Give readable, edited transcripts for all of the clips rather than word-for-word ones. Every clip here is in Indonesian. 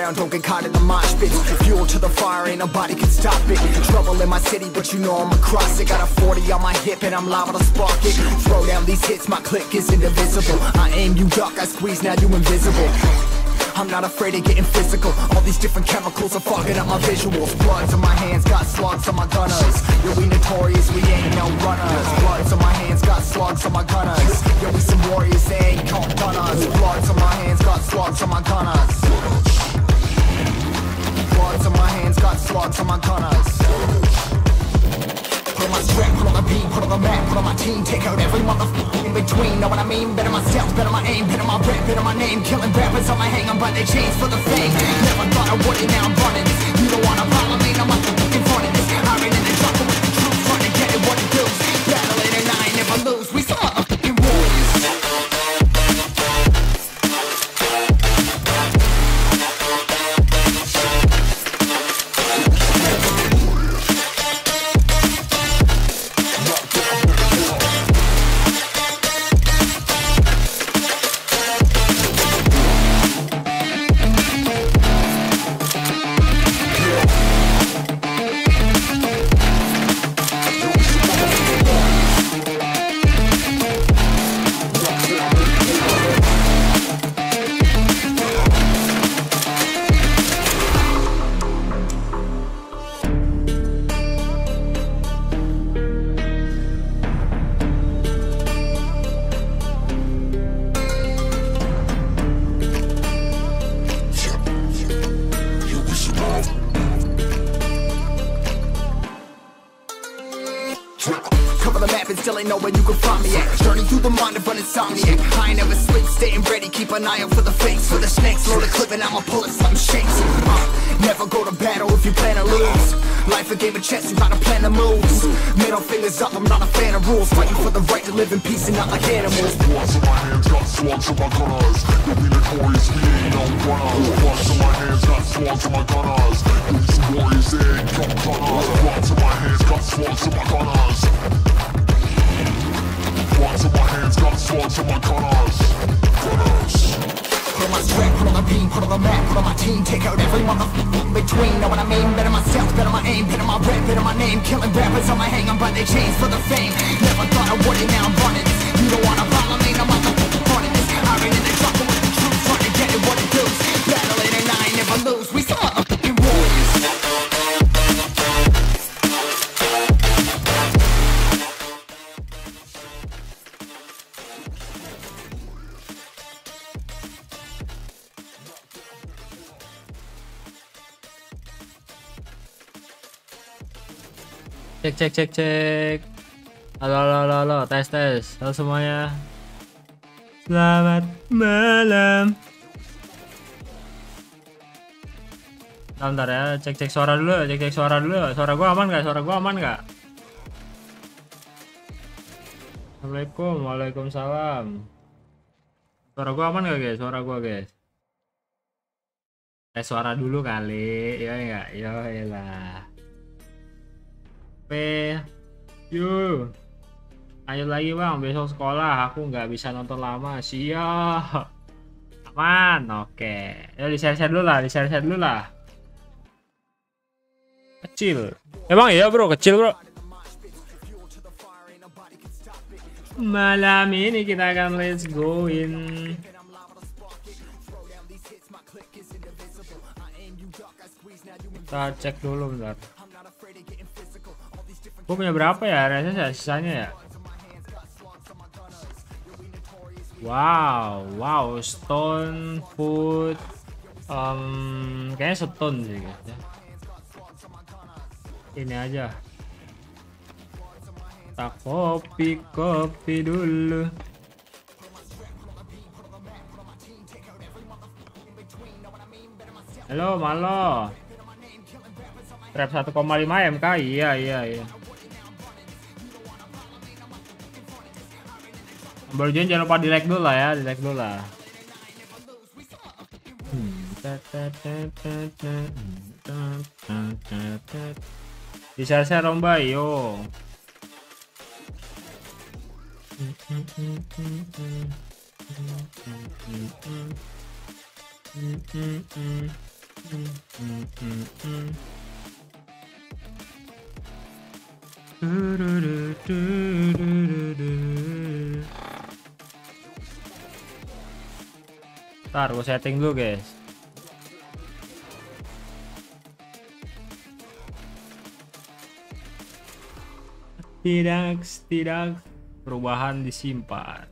around, don't get caught in the mosh pit. Fuel to the fire, ain't nobody can stop it. Trouble in my city, but you know I'm across it. Got a 40 on my hip and I'm liable to spark it. Throw down these hits, my click is indivisible. I aim, you duck, I squeeze, now you invisible. I'm not afraid of getting physical. All these different chemicals are fogging up my visuals. Bloods on my hands, got slugs on my gunners. Yo, we notorious, we ain't no runners. Bloods on my hands, got slugs on my gunners. Yo, we some warriors, they ain't called gunners. Bloods on my hands, got slugs on my gunners. Bloods on my hands, got slugs on my gunners. Put on my strap, put on the beat, put on the map, put on my team. Take out every motherfucker in between, know what I mean? Better myself, better my aim, better my rap, better my name. Killing rappers on my hang, I'm by their chains for the fame. Never thought I would it, now I'm running this. You don't wanna follow me, no motherfucking front of this. I ran in the jungle with the troops, trying to get it what it does. Battling and I ain't never lose, we some motherfucking warriors. Cover the map and still ain't know where you can find me at. Journey through the mind of an insomniac. I ain't never sleep, staying ready, keep an eye out for the fakes. For the snakes, load a clip and I'ma pull it, something shakes. Never go to battle if you plan to lose. Life a game of chess, you gotta plan the moves. Middle fingers up, I'm not a fan of rules. Fighting for the right to live in peace and not like animals. Bloods on my hands, got slugs on my gunners. You'll be notorious, we ain't no runners. Bloods on my hands, got slugs on my gunners. You'll be some warriors, they ain't no gunners. Bloods on my hands, got slugs on my gunners. Bloods on my hands, got slugs on my gunners. Put on my strap, put on the beam, put on the map, put on my team. Take out every motherfucker in between, know what I mean? Better myself, better my aim, better my rap, better my name. Killing rappers on my hang, I'm by their chains for the fame. Never thought I would it, now I'm running this. You don't wanna follow me, no motherfucking running this. I ran in the jungle with the troops, trying to get it what it does. Battling and I ain't never lose, we some motherfucking warriors. Cek. Halo, tes. Halo semuanya. Selamat malam. Bentar ya, cek suara dulu, cek suara dulu. Suara gua aman nggak? Assalamualaikum, waalaikumsalam. Suara gua aman nggak guys? Guys. Tes suara dulu kali, ya enggak? Ya lah. Yuk, lanjut lagi bang, besok sekolah aku nggak bisa nonton lama. Siap, aman, oke. Ya di share dulu lah, kecil emang iya bro, kecil bro. Malam ini kita akan let's go in. Kita cek dulu bentar. Gue punya berapa ya rasanya sisanya ya? Wow, stone food. Kayaknya stone sih guys ya. Ini aja. Tak kopi dulu. Halo, malo. Trap 1,5 MK, iya. Barusan jangan lupa di like dulu lah ya, Di share lomba yo. Ntar gue setting dulu guys. Tidak perubahan disimpan.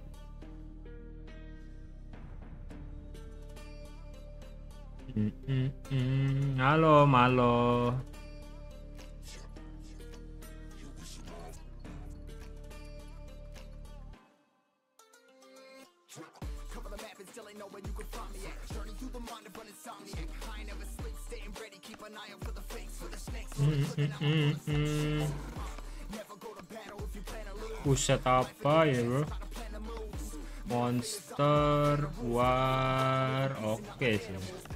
Halo malo. Buset apa ya bro? Monster War, oke sih.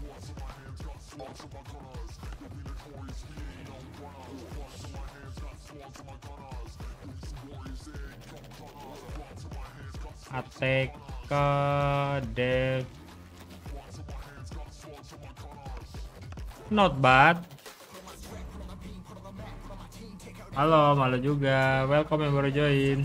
ATK dev not bad. Halo, malu juga. Welcome yang baru join.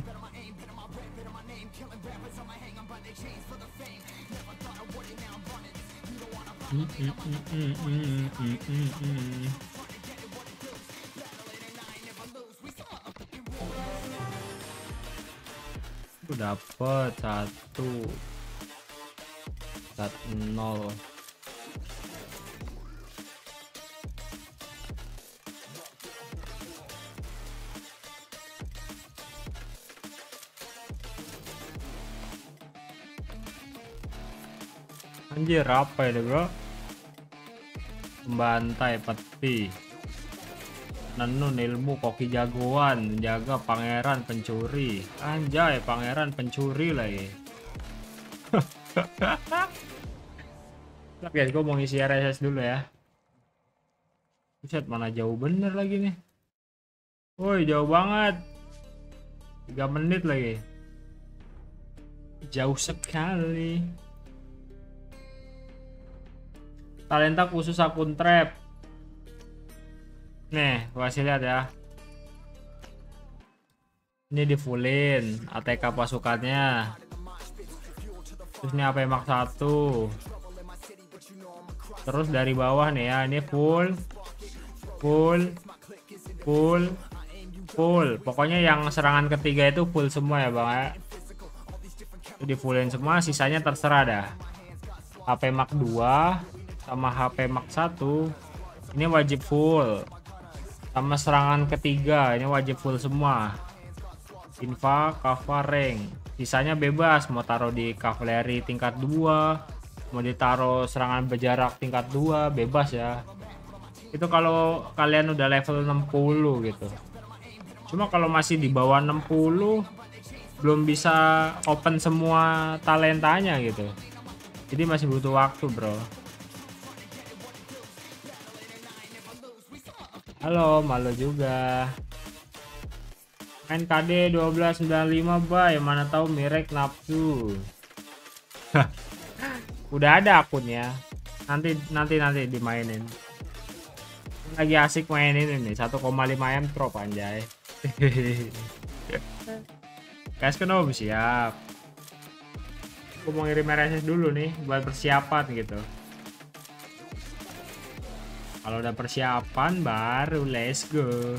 Dapat 1 0. Anjir, apa ya bro? Pembantai peti, nenun ilmu koki jagoan, menjaga pangeran pencuri. Anjay, pangeran pencuri lagi. Guys, gue mau ngisi RSS dulu ya. Buset, mana jauh bener lagi nih. Woi, jauh banget. 3 menit lagi. Jauh sekali. Talenta khusus akun trap. Nih, gua kasih lihat ya. Ini di fullin ATK pasukannya. Terus ini AP Max 1. Terus dari bawah nih ya, ini full. Pokoknya yang serangan ketiga itu full semua ya, Bang ya. Itu di fullin semua, sisanya terserah dah. HP Max 2 sama HP Max 1 ini wajib full, sama serangan ketiga ini wajib full semua. Infa, Kava, Rank, sisanya bebas, mau taruh di kavaleri tingkat 2, mau ditaruh serangan berjarak tingkat 2, bebas ya. Itu kalau kalian udah level 60 gitu. Cuma kalau masih di bawah 60 belum bisa open semua talentanya gitu, jadi masih butuh waktu bro. Halo, malu juga. Main KD 1295 bay, mana tahu Mirek nafsu. Udah ada akunnya. Nanti dimainin. Lagi asik mainin ini 1,5 M trop anjay. Guys, kenapa siap? Aku mau ngirim RSS dulu nih buat persiapan gitu. Kalau udah persiapan baru let's go.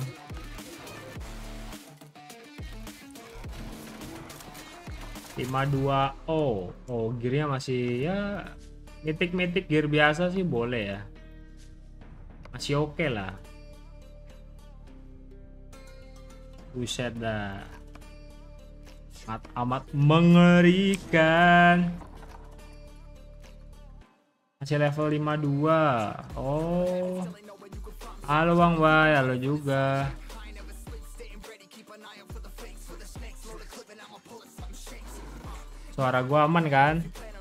Oh, gearnya masih ya mitik gear biasa sih boleh ya. Masih oke lah. Buset dah. Amat mengerikan. Masih level 52. Oh. Halo Bang Bay, halo juga. Suara gua aman kan?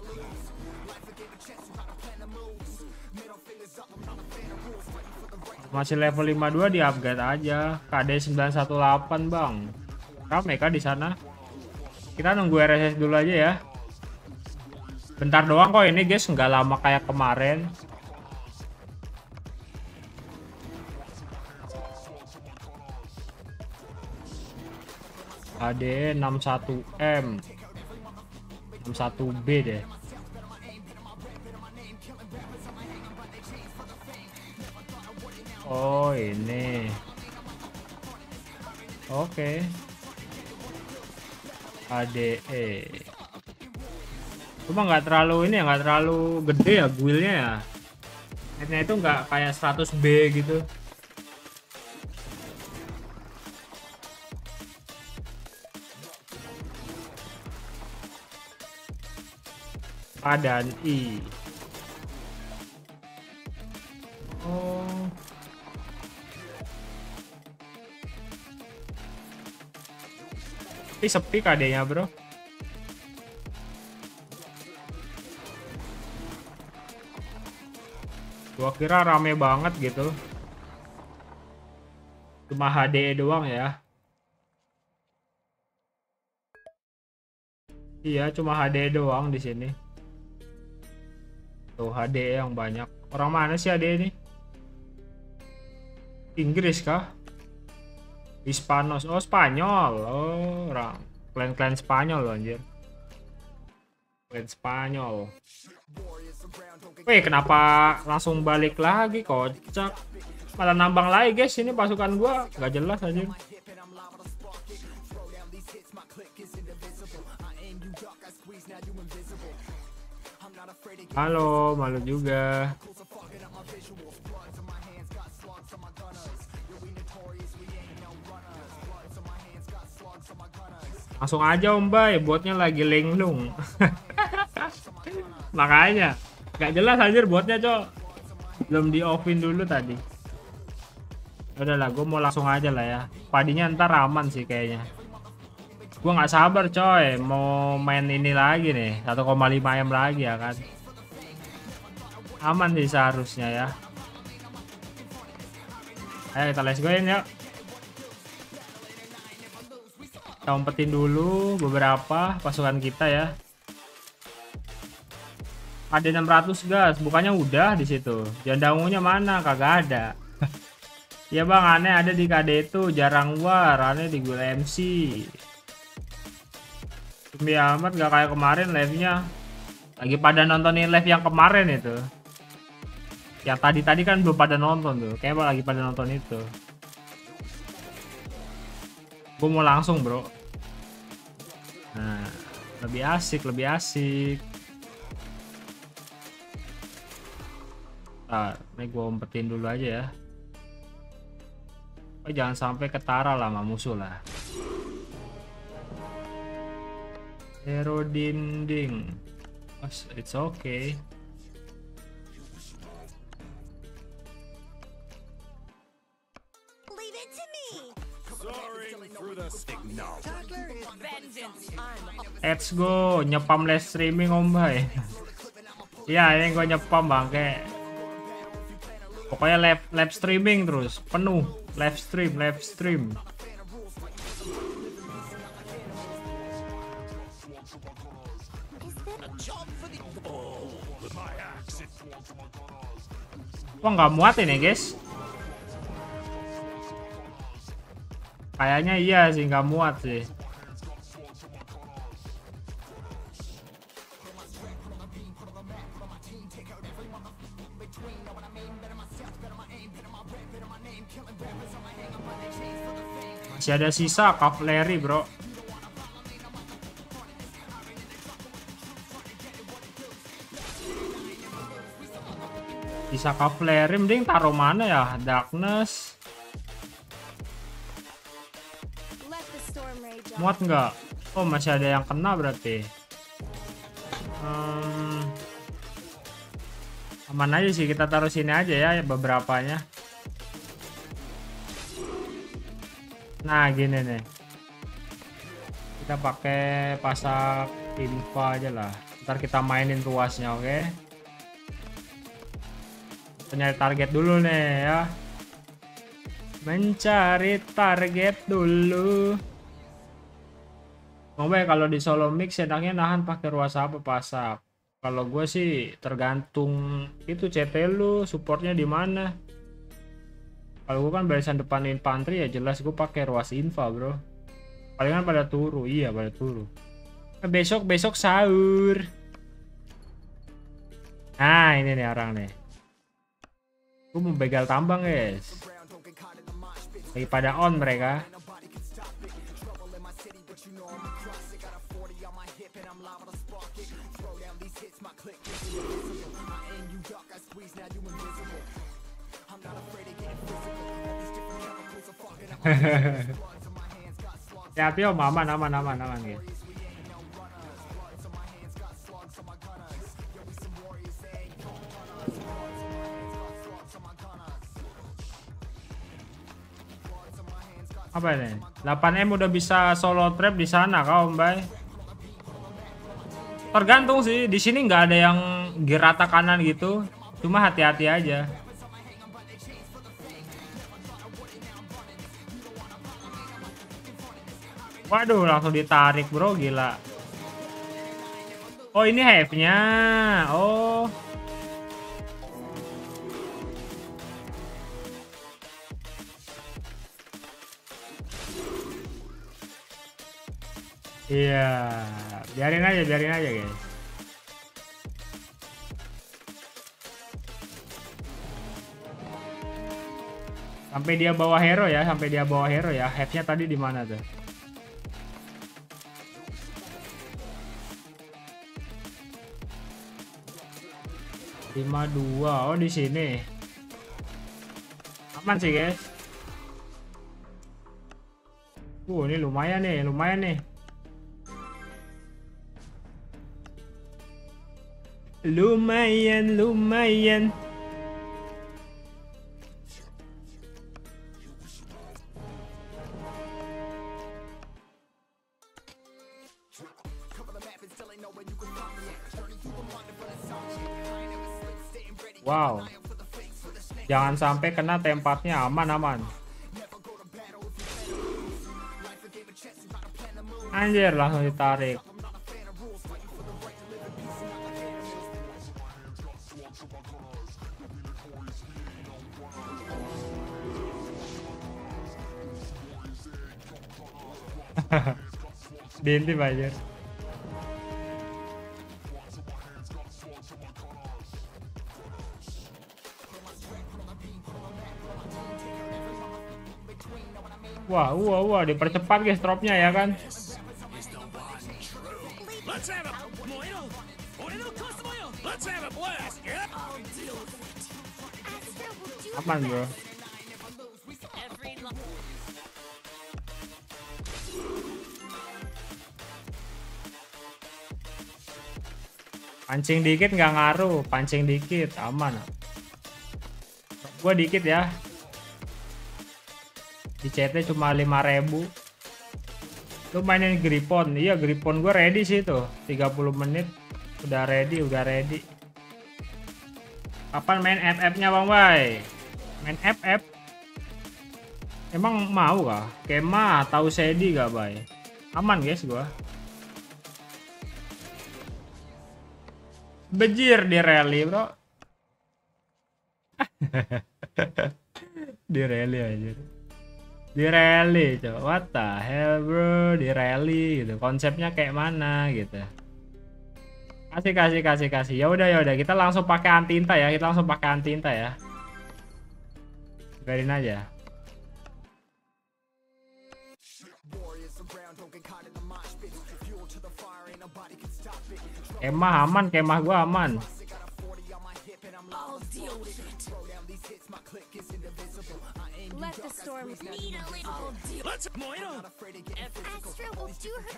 Masih level 52 di upgrade aja. KD 918 Bang. Rame kah di sana? Kita nunggu RSS dulu aja ya. Bentar doang kok ini guys, nggak lama kayak kemarin. AD 61M 61B deh. Oh ini. Oke. ADE. Cuma nggak terlalu ini ya, nggak terlalu gede ya buildnya ya. Headnya itu nggak kayak 100B gitu. A dan I. Oh. Tapi sepi KD-nya, bro. Gua kira rame banget gitu. Cuma HD doang ya. Iya, cuma HD doang di sini. Tuh HD yang banyak. Orang mana sih HD ini? Inggris kah? Hispanos. Oh, Spanyol. Oh, orang klan-klan Spanyol loh anjir. Klan Spanyol. Wih, kenapa langsung balik lagi, kocak. Malah nambang lagi, guys. Ini pasukan gua nggak jelas aja. Halo, malu juga. Langsung aja Om Bay, botnya lagi linglung. Makanya gak jelas anjir botnya, cok. Belum di offin dulu tadi. Udahlah, gue mau langsung aja lah ya. Padinya ntar aman sih kayaknya. Gue nggak sabar coy, mau main ini lagi nih, 1,5 M lagi ya kan. Aman sih seharusnya ya. Ayo kita let's go ya. Kita umpetin dulu beberapa pasukan kita ya. Ada 600 gas, bukannya udah di situ. Jandangunya mana? Kagak ada. Ya bang, aneh ada di KD itu, jarang war, aneh di gue MC. Demi amat gak kayak kemarin live-nya. Lagi pada nontonin live yang kemarin itu. Yang tadi kan belum pada nonton tuh. Kayaknya lagi pada nonton itu. Gue mau langsung bro. Nah, lebih asik, lebih asik. Nah, ini gue umpetin dulu aja ya. Oh, jangan sampai ketara lah sama musuh lah. Hero dinding. Oh, it's okay. Let's go, nyepam live streaming Om Bay. Iya, ini gue nyepam bang, kayak pokoknya live streaming terus, penuh live stream. Wah, nggak muat ini guys. Kayaknya iya sih, nggak muat sih. Masih ada sisa cavalry bro. Sisa cavalry mending taruh mana ya? Darkness. Muat nggak? Oh, masih ada yang kena berarti. Aman aja sih, kita taruh sini aja ya beberapanya. Nah gini nih, kita pakai pasak info aja lah. Ntar kita mainin ruasnya, oke? Mencari target dulu nih ya. Mencari target dulu. Ngomong kalau di solo mix enaknya nahan pakai ruas apa pasak. Kalau gue sih tergantung itu CT lu, supportnya di mana. Kalau gue kan barisan depan infanteri ya jelas gue pakai ruas info bro. Palingan pada turu. Iya, pada turu. Besok sahur. Nah, ini nih orang nih. Gue mau begal tambang, guys. Lagi pada on mereka. Hati-hati om, aman guys. Apa ini? 8M udah bisa solo trap di sana kau, Mbak. Tergantung sih, di sini nggak ada yang gerata kanan gitu. Cuma hati-hati aja. Waduh, langsung ditarik, bro, gila. Oh, ini have-nya. Oh. Iya, biarin aja guys. Sampai dia bawa hero ya, Have-nya tadi di mana tuh? Lima dua, oh di sini. Aman sih guys. Ini lumayan nih. Lumayan. Wow. Jangan sampai kena tempatnya, aman. Anjir, langsung ditarik. Diintip aja. Wah, dipercepat guys dropnya ya kan. Aman bro. Pancing dikit nggak ngaruh, pancing dikit aman. Gua dikit ya. Di CT cuma 5.000. Lu mainin Gripon. Iya, Gripon gue ready sih tuh. 30 menit udah ready. Kapan main FF-nya Bang Bay? Main FF? Emang mau kah? Kema tahu Sedi gak Bay? Aman guys gua. Bejir di rally bro. Di rally aja. Di rally coba, what the hell bro, di rally gitu, konsepnya kayak mana gitu. Kasih. Ya udah kita langsung pakai anti inta ya, biarin aja. Kemah aman, kemah gua aman. Let the storm Let's Astra will do her.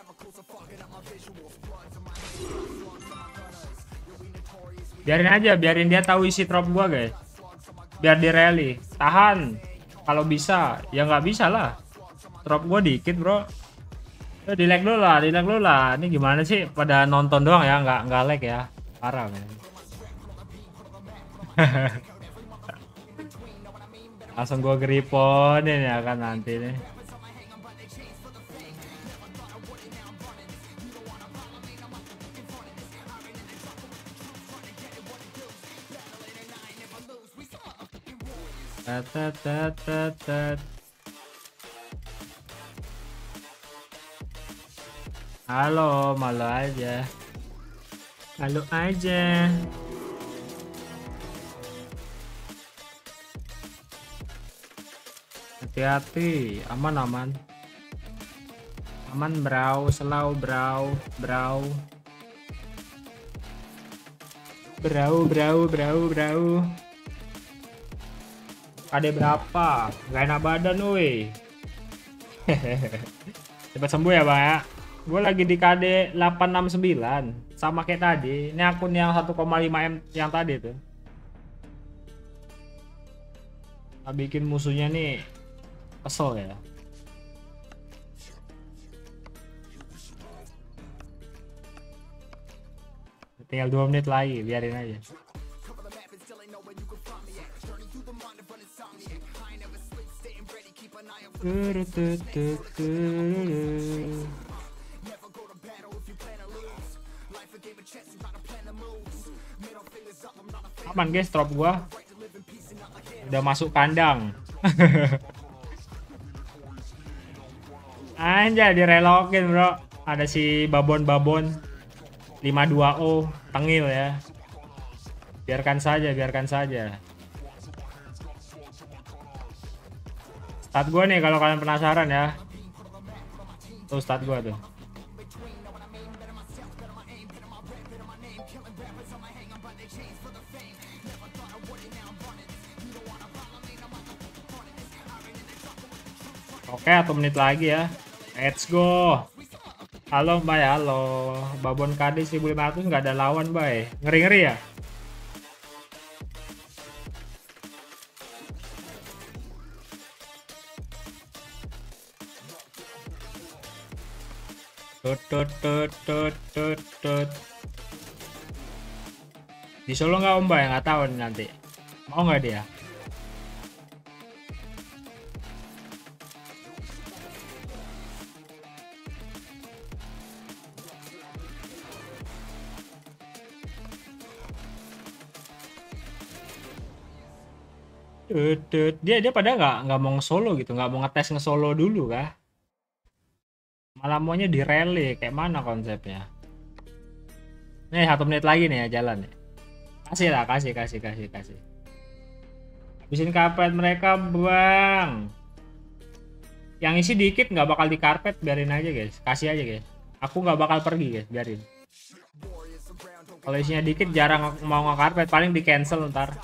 Biarin dia tahu isi drop gua guys. Biar di rally, tahan. Kalau bisa, ya nggak bisa lah. Drop gua dikit bro. Di lag dulu lah. Ini gimana sih? Pada nonton doang ya, nggak lag ya. Parah men. Langsung gua griponin ya kan nanti nih. Halo, malu aja. Malu aja. Hati-hati, aman. Aman bro, slow bro. KD berapa? Gak enak badan woi. Cepat sembuh ya bang ya. Gue lagi di KD 869 sama kayak tadi. Ini akun yang 1,5 M yang tadi tuh. Nah, bikin musuhnya nih kesel ya. Tinggal 2 menit lagi, biarin aja. Aman guys, drop gua udah masuk kandang. Anjay, direlokin bro. Ada si babon 52O tengil ya. Biarkan saja. Stat gua nih kalau kalian penasaran ya. Tuh stat gua tuh. Oke, 1 menit lagi ya. Let's go. Halo Mbak ya, halo. Babon KD 1500 nggak ada lawan Mbak. Ngeri-ngeri ya. Tut. Di Solo nggak Mbak ya, nggak tahu nanti. Mau nggak dia? Dia pada nggak mau nge-solo gitu, nggak mau ngetes nge-solo dulu kah? Malah maunya di rally, kayak mana konsepnya? Nih 1 menit lagi nih ya jalan ya. Kasih lah, kasih. Habisin karpet mereka bang. Yang isi dikit nggak bakal di karpet, biarin aja guys. Kasih aja guys. Aku nggak bakal pergi guys, biarin. Kalau isinya dikit jarang mau nge-karpet, paling di cancel ntar.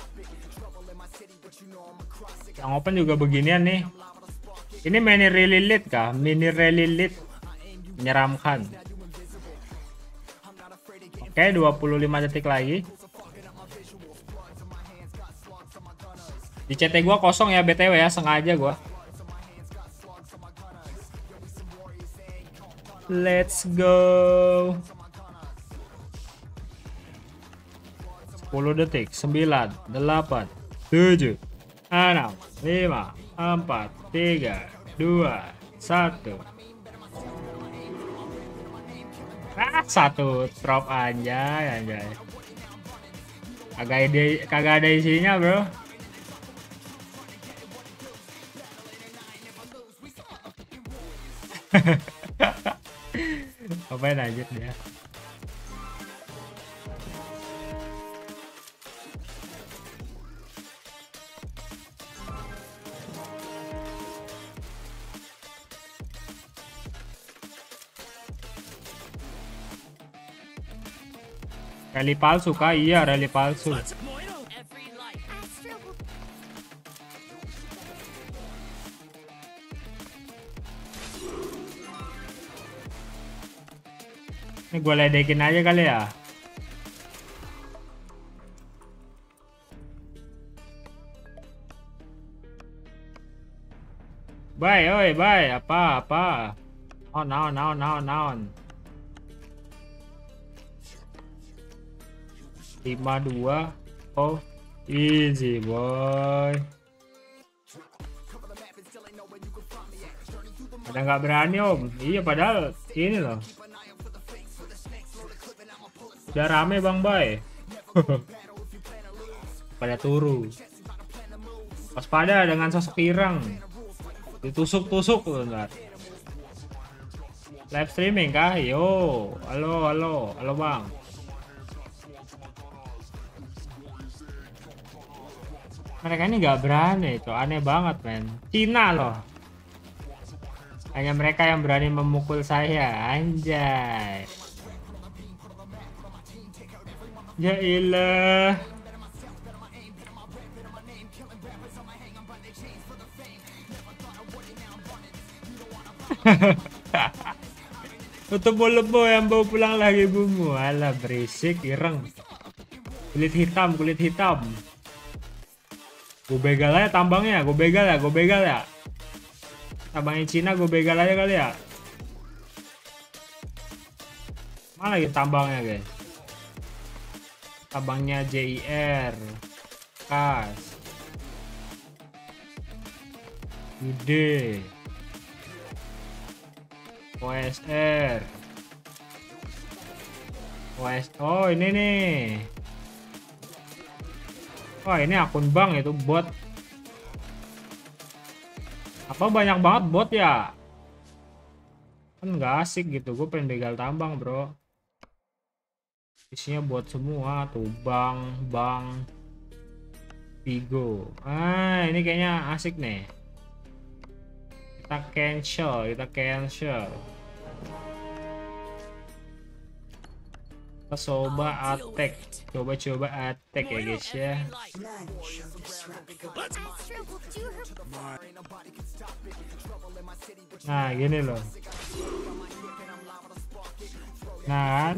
Yang open juga beginian nih. Ini mini rally lead kah? Mini rally lead. Menyeramkan. Oke, 25 detik lagi. Di CT gua kosong ya BTW ya, sengaja gua. Let's go. 10 detik. 9, 8, 7, 6, 5, 4, 3, 2, 1. Satu drop anjay. Kagak ada isinya, bro. Apain aja dia. Rally palsu kah? Iya, rally palsu. Ini gue ledekin aja kali ya. Bye, oi, bye. Apa? Oh, naon. 52. Oh, easy boy. Ada nggak berani om? Iya padahal ini loh. Udah rame bang Bay. Pada turu. Waspada dengan sosok Irang. Ditusuk-tusuk loh ntar. Live streaming kah? Yo, halo bang. Mereka ini nggak berani, tuh aneh banget men. Cina loh. Hanya mereka yang berani memukul saya, anjay. Ya ilah. Tutup mulut yang bawa pulang lagi bumu. Alah berisik, ireng. Kulit hitam. Gue begal aja tambangnya, gue begal ya. Tambangnya Cina gue begal aja kali ya. Mana lagi tambangnya guys? Tambangnya JIR, Kas, Gede, OSR, oh ini nih. Wah ini akun bank itu bot. Apa banyak banget bot ya? Kan nggak asik gitu. Gue pengen begal tambang bro. Isinya bot semua tuh, bang Vigo. Ah ini kayaknya asik nih. Kita cancel. Kita coba attack. Coba attack ya guys ya. Nah gini loh. Nah kan?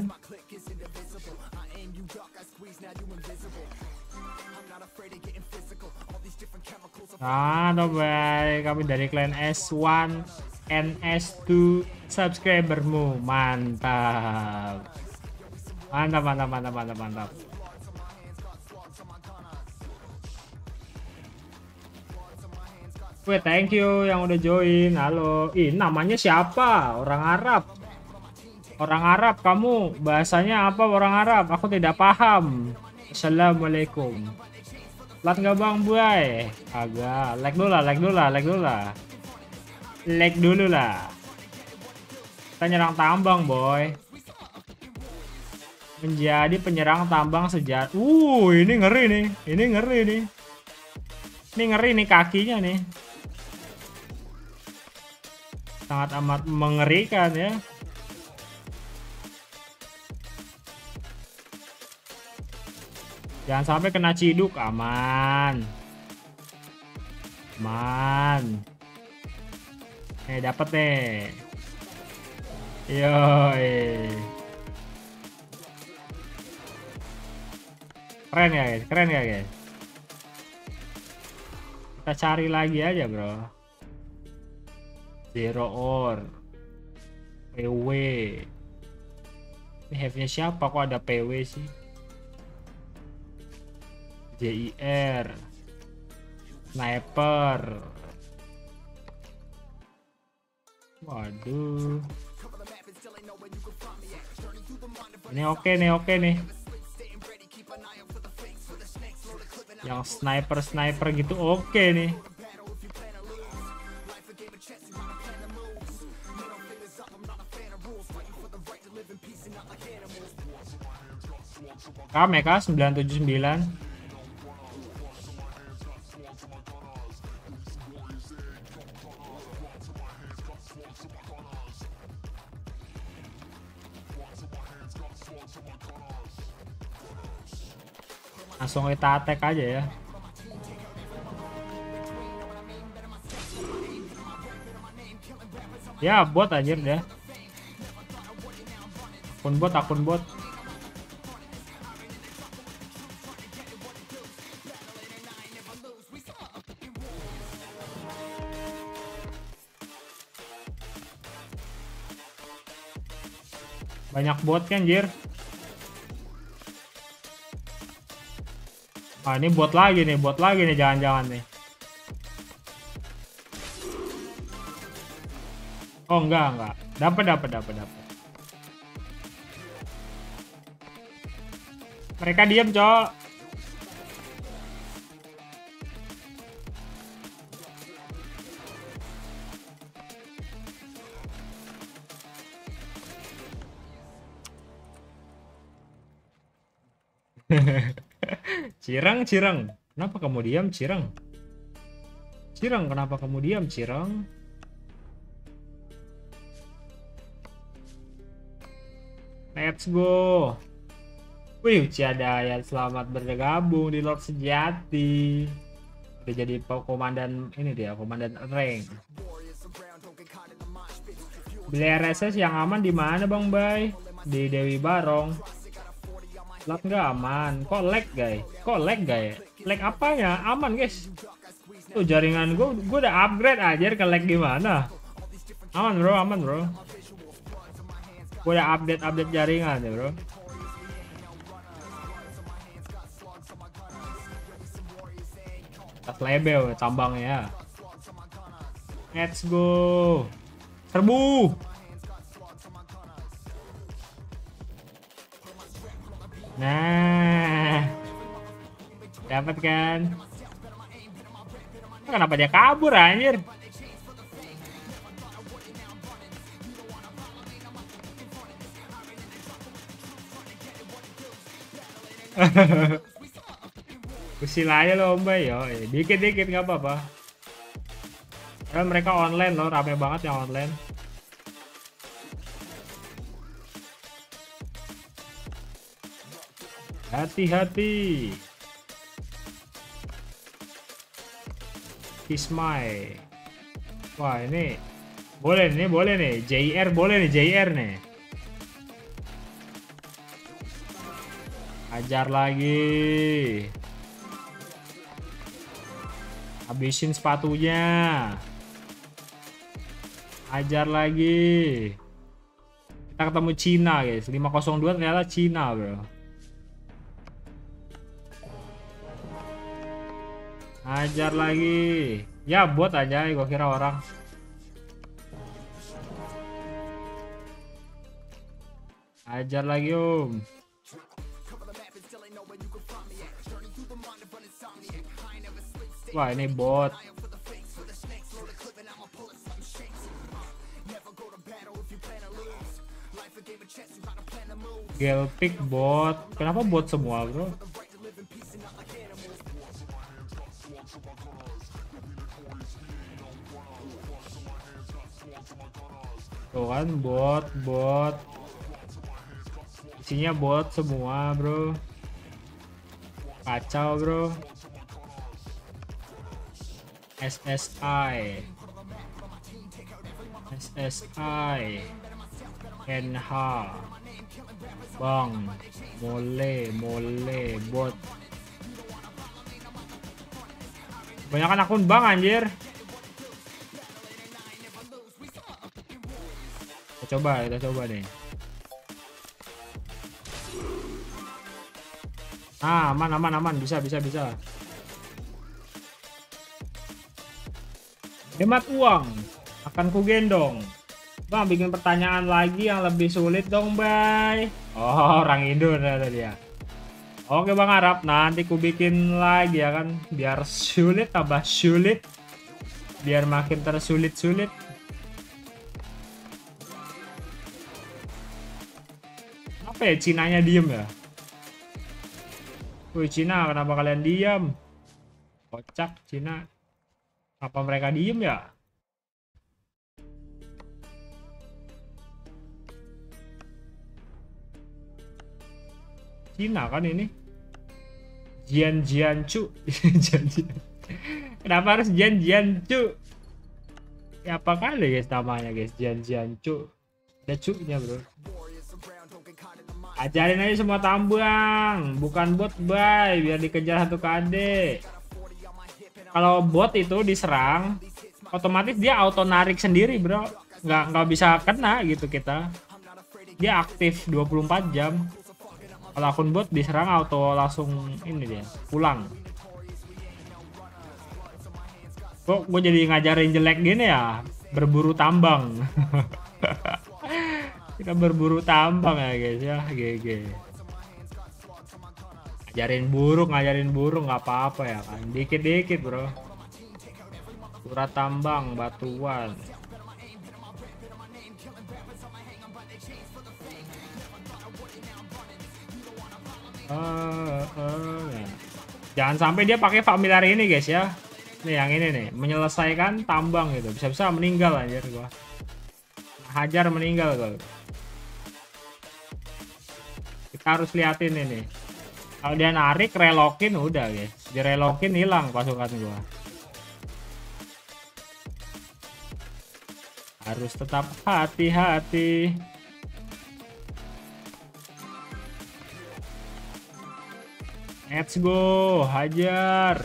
Nah baik, kami dari clan S1 NS2 subscribermu. Mantap. Weh, thank you yang udah join. Halo. Ih, namanya siapa? Orang Arab kamu. Bahasanya apa orang Arab? Aku tidak paham. Assalamualaikum. Lat nggak bang buai? Agak. Like dulu lah. Kita nyerang tambang boy. Menjadi penyerang tambang sejati. Ini ngeri nih. Ini ngeri nih kakinya nih. Sangat amat mengerikan ya. Jangan sampai kena ciduk. Aman. Dapat nih. Yoi. Keren ya guys. Kita cari lagi aja bro. Zero ore. PW. Ini have-nya siapa kok ada PW sih? JIR. Sniper. Waduh. Ini oke nih. Yang sniper gitu oke nih. Kameka 979. Langsung kita attack aja ya. Ya bot anjir dah. Akun bot. Banyak bot kan anjir. Ah ini bot lagi nih jangan-jangan nih. Oh enggak. Dapat. Mereka diam, cok. Cireng, Cireng. Kenapa kamu diam, Cireng? Cireng, kenapa kamu diam, Cireng? Let's go. Wih, Ciadayat, selamat bergabung di Lord Sejati. Udah jadi komandan ini dia, komandan rank. Beli RSS yang aman di mana, Bang Bay? Di Dewi Barong. Lag nggak aman. Kok lag, guys? Kok lag, guys? Lag apanya? Aman, guys. Tuh jaringan gue udah upgrade aja, ke lag gimana? Aman, bro, aman, bro. Gue udah update jaringan ya, bro. Tas lebel tambangnya. Let's go. Serbu. Nah, dapat kan? Kenapa dia kabur anjir? Usil aja lo Mbak, yo, dikit-dikit nggak apa-apa. Karena mereka online loh, rame banget yang online. Hati-hati. Kismai. Wah ini boleh nih, JR boleh nih, JR nih. Ajar lagi. Habisin sepatunya. Ajar lagi. Kita ketemu Cina guys, 502 ternyata Cina bro. Ajar lagi. Ya bot aja, gua kira orang. Ajar lagi om. Wah ini bot. Gelpick bot. Kenapa bot semua bro? Tuh kan bot. Isinya bot semua bro. Kacau bro. SSI NH Bang mole bot. Banyakan akun bang anjir. Kita coba deh. Ah, aman bisa. Hemat uang akan ku gendong. Bang bikin pertanyaan lagi yang lebih sulit dong bay. Oh orang Indo ada dia. Oke bang Arab, nanti ku bikin lagi ya kan, biar sulit tambah sulit, biar makin tersulit-sulit. Apa ya Cinanya diem ya? Wih Cina, kenapa kalian diam? Kocak Cina. Apa mereka diem ya? Cina kan ini? Jianchu. Kenapa harus Jianchu? Ya apa kali guys namanya guys, Jianchu. Ada cu-nya bro. Ajarin aja semua tambang, bukan bot bay, biar dikejar satu KD. Kalau bot itu diserang, otomatis dia auto narik sendiri bro, nggak bisa kena gitu kita. Dia aktif 24 jam. Kalau akun bot diserang auto langsung ini dia pulang. Kok gue jadi ngajarin jelek gini ya? Berburu tambang. Kita berburu tambang ya guys ya, GG. Ngajarin burung nggak apa-apa ya kan, dikit-dikit bro. Surat tambang batuan. Ya. Jangan sampai dia pakai familiar ini guys ya. Nih yang ini nih, menyelesaikan tambang gitu. Bisa-bisa meninggal anjir gua. Hajar meninggal gua. Kita harus liatin ini. Kalau dia narik relokin udah guys. Direlokin hilang pasukan gua. Harus tetap hati-hati. Let's go, hajar.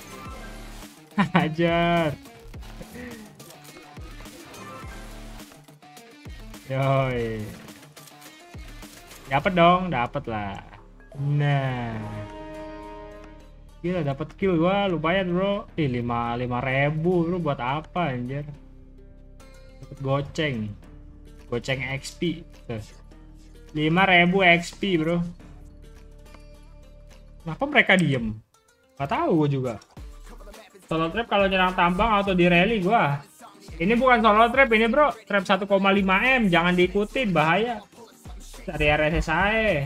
Hajar. Yoi. Dapat dong, dapat lah. Nah. Gila dapat kill gua lumayan, Bro. 5.000 bro buat apa anjir? Dapat goceng. Goceng XP. Tuh. 5.000 XP, Bro. Kenapa mereka diem? Gak tahu gue juga. Solo trap kalau nyerang tambang atau di rally gua. Ini bukan solo trap ini bro. Trap 1,5 M. Jangan diikutin bahaya. Dari RSS aja.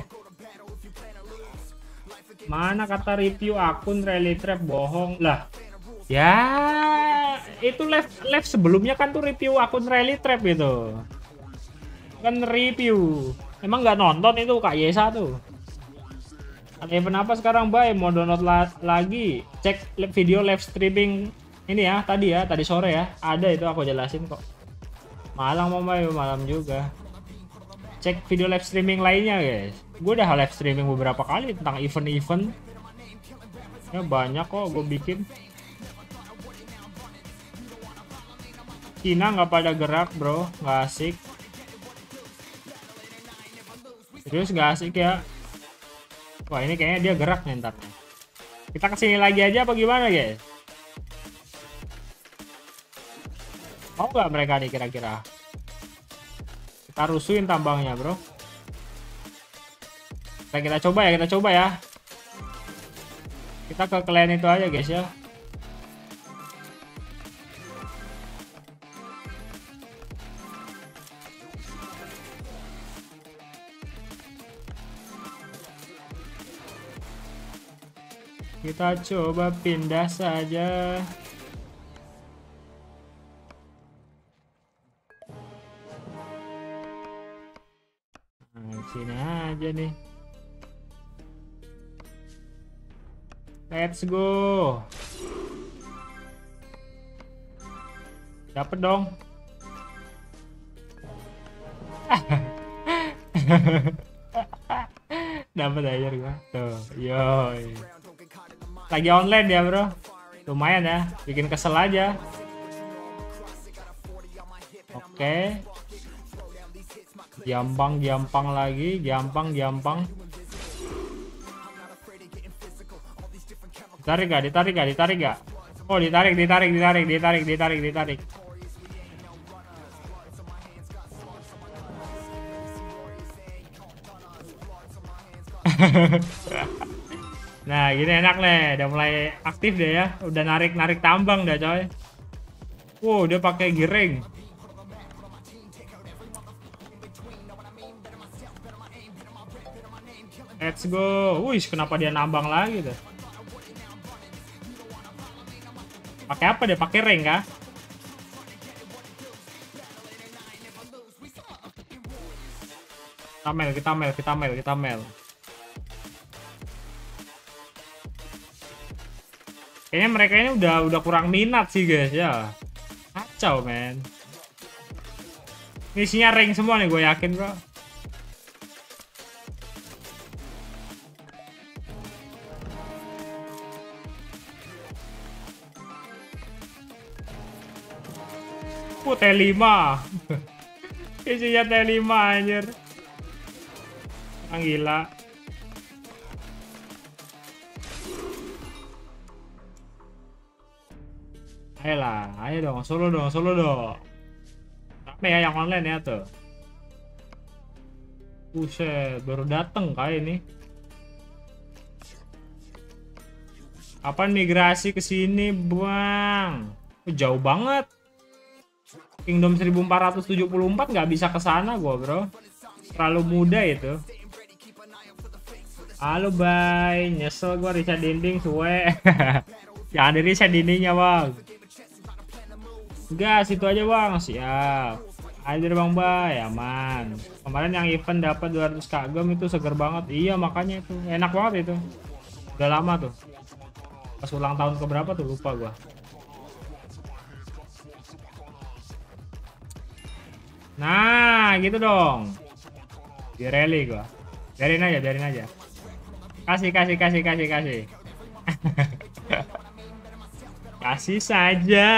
Mana kata review akun rally trap bohong lah. Ya itu live sebelumnya kan tuh review akun rally trap gitu. Kan review. Emang nggak nonton itu Kak Yesa tuh. Kenapa sekarang Bay mau download lagi? Cek video live streaming ini ya tadi sore ya. Ada itu aku jelasin kok. Malang mau Bay, malam juga. Cek video live streaming lainnya guys. Gue udah live streaming beberapa kali tentang event-event. Ya banyak kok gue bikin. Cina nggak pada gerak bro, nggak asik. Serius nggak asik ya. Wah ini kayaknya dia gerak nih ntar. Kita kesini lagi aja apa gimana guys? Mau nggak mereka nih kira-kira? Kita rusuhin tambangnya bro. Kita coba ya, Kita ke clan itu aja guys ya. Kita coba pindah saja. Nah, sini aja nih. Let's go. Dapet dong. Dapat aja gua. Tuh, yoi. Lagi online ya bro, lumayan ya, bikin kesel aja. Oke, gampang lagi, gampang. Ditarik gak? Oh ditarik. Nah gini enak nih, udah mulai aktif deh ya, udah narik tambang dah coy. Wow dia pakai giring. Let's go. Wih kenapa dia nambang lagi tuh? Pakai apa dia? Pakai ring kah? Kita mel. Kayaknya mereka ini udah kurang minat sih guys ya. Kacau men. Isinya ring semua nih gue yakin bro. T5. Isinya T5 anjir. Orang gila. Ayo dong, solo dong. Rame ya yang online ya tuh. Buset, baru dateng kayak ini. Apa migrasi ke sini, Bang? Jauh banget. Kingdom 1474 nggak bisa ke sana gua, bro. Terlalu muda itu. Halo bye, nyesel gua reset dinding suwe. Jangan di reset dindingnya bang. Enggak, situ aja bang, siap. Hadir bang bay, aman. Kemarin yang event dapat 200 kagem itu seger banget. Iya makanya itu, enak banget itu. Udah lama tuh. Pas ulang tahun keberapa tuh lupa gua. Nah, gitu dong. Di rally gua. Biarin aja, biarin aja. Kasih. Kasih saja.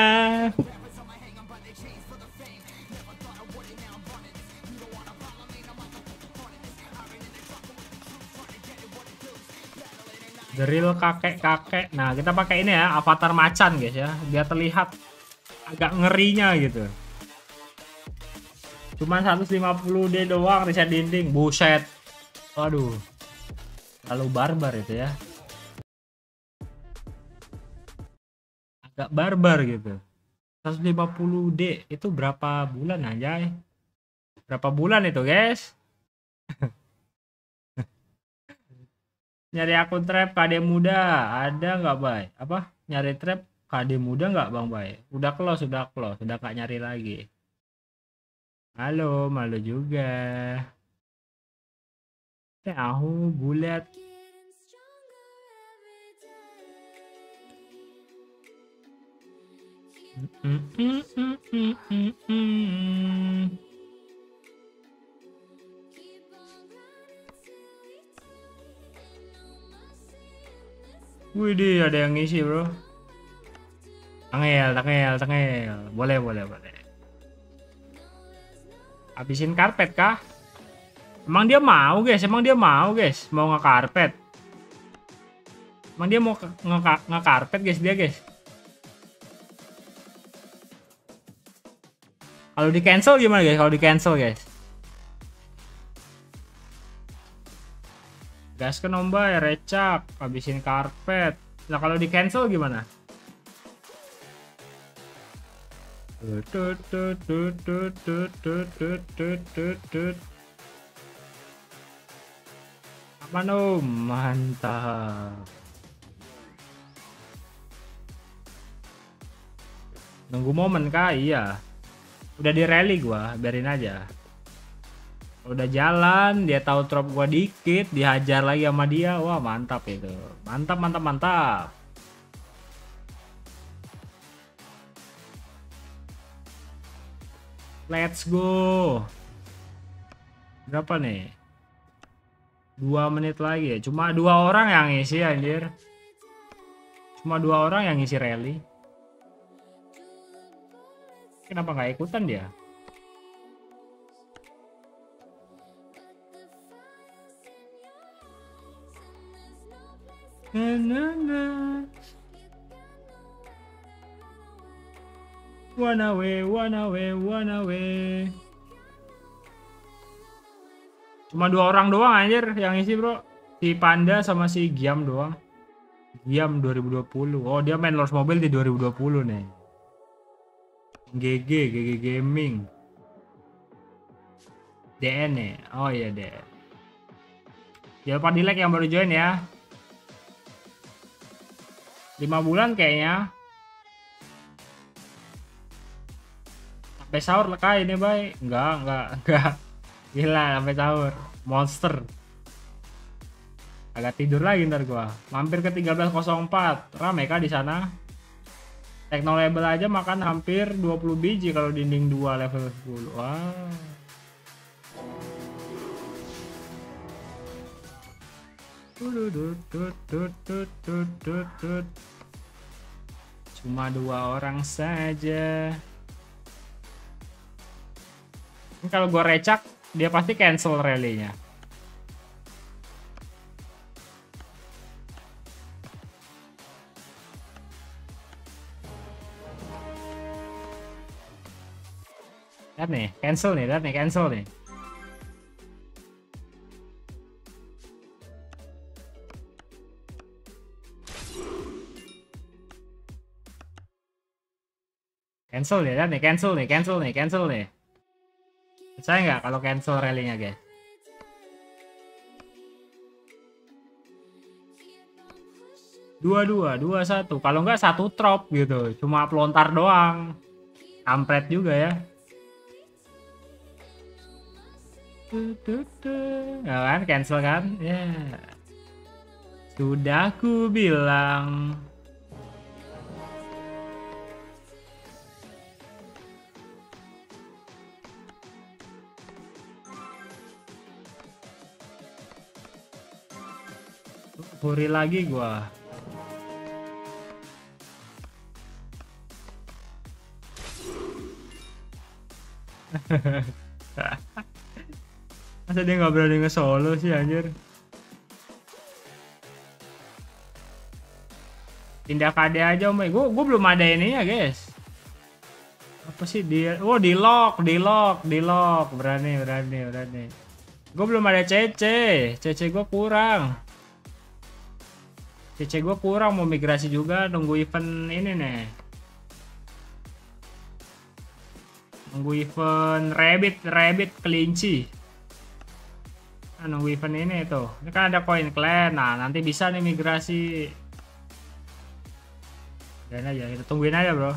The real kakek-kakek. Nah, kita pakai ini ya, avatar macan guys ya, biar terlihat agak ngerinya gitu. Cuman 150D doang reset dinding. Buset. Waduh. Terlalu barbar itu ya. Agak barbar gitu. 150D itu berapa bulan anjay? Berapa bulan itu, guys? Nyari akun trap KD muda ada nggak, Bay? Apa? Nyari trap KD muda nggak, Bang Bay? Udah close, udah nggak nyari lagi. Halo, malu juga. Tahu bulat. Widih, ada yang ngisi bro. Tengel. Boleh. Habisin karpet kah? Emang dia mau guys, mau ngekarpet. Emang dia mau ngekarpet guys dia guys. Kalau di cancel gimana guys? Kalau di cancel guys. Gas ke nomba ya recap, habisin karpet. Nah kalau di cancel gimana? Apa no? Mantap. Nunggu momen kah? Iya. Udah di rally gua, biarin aja. Udah jalan, dia tahu drop gua dikit, dihajar lagi sama dia. Wah, mantap itu. Mantap. Let's go. Berapa nih? 2 menit lagi ya. Cuma 2 orang yang ngisi anjir. Cuma 2 orang yang ngisi rally. Kenapa nggak ikutan dia? Wanna way. Cuma 2 orang doang anjir yang isi bro. Si Panda sama si Giam doang. Giam 2020. Oh dia main Lost Mobile di 2020 nih. GG Gaming. DN nih. Oh iya DN. Jangan lupa di like yang baru join ya. 5 bulan kayaknya. Sampai sahur lekah ini bay. Enggak. Gila sampai sahur. Monster. Agak tidur lagi ntar gua. Mampir ke 1304. Rame kah di sana? Teknolabel aja makan hampir 20 biji kalau dinding 2 level 10. Wah. Cuma 2 orang saja. Ini kalau gua recak, dia pasti cancel rally-nya. Lihat nih, cancel nih. Cancel nih. Percaya nggak kalau cancel rally-nya guys? 2-2, 2-1. Kalau nggak satu trop gitu, cuma pelontar doang. Kampret juga ya. Ya kan, cancel kan? Ya. Sudah ku bilang. Huri lagi gua. Masa dia nggak berani nge-solo sih anjir. Pindah KD aja om. Gue belum ada ininya guys. Apa sih dia? Oh di lock. Berani. Gue belum ada CC gue kurang. CC gue kurang, mau migrasi juga, nunggu event ini nih. Nunggu event rabbit kelinci. Nah, nunggu event ini tuh. Ini kan ada koin clan. Nah, nanti bisa nih migrasi. Dan aja, kita tungguin aja, bro.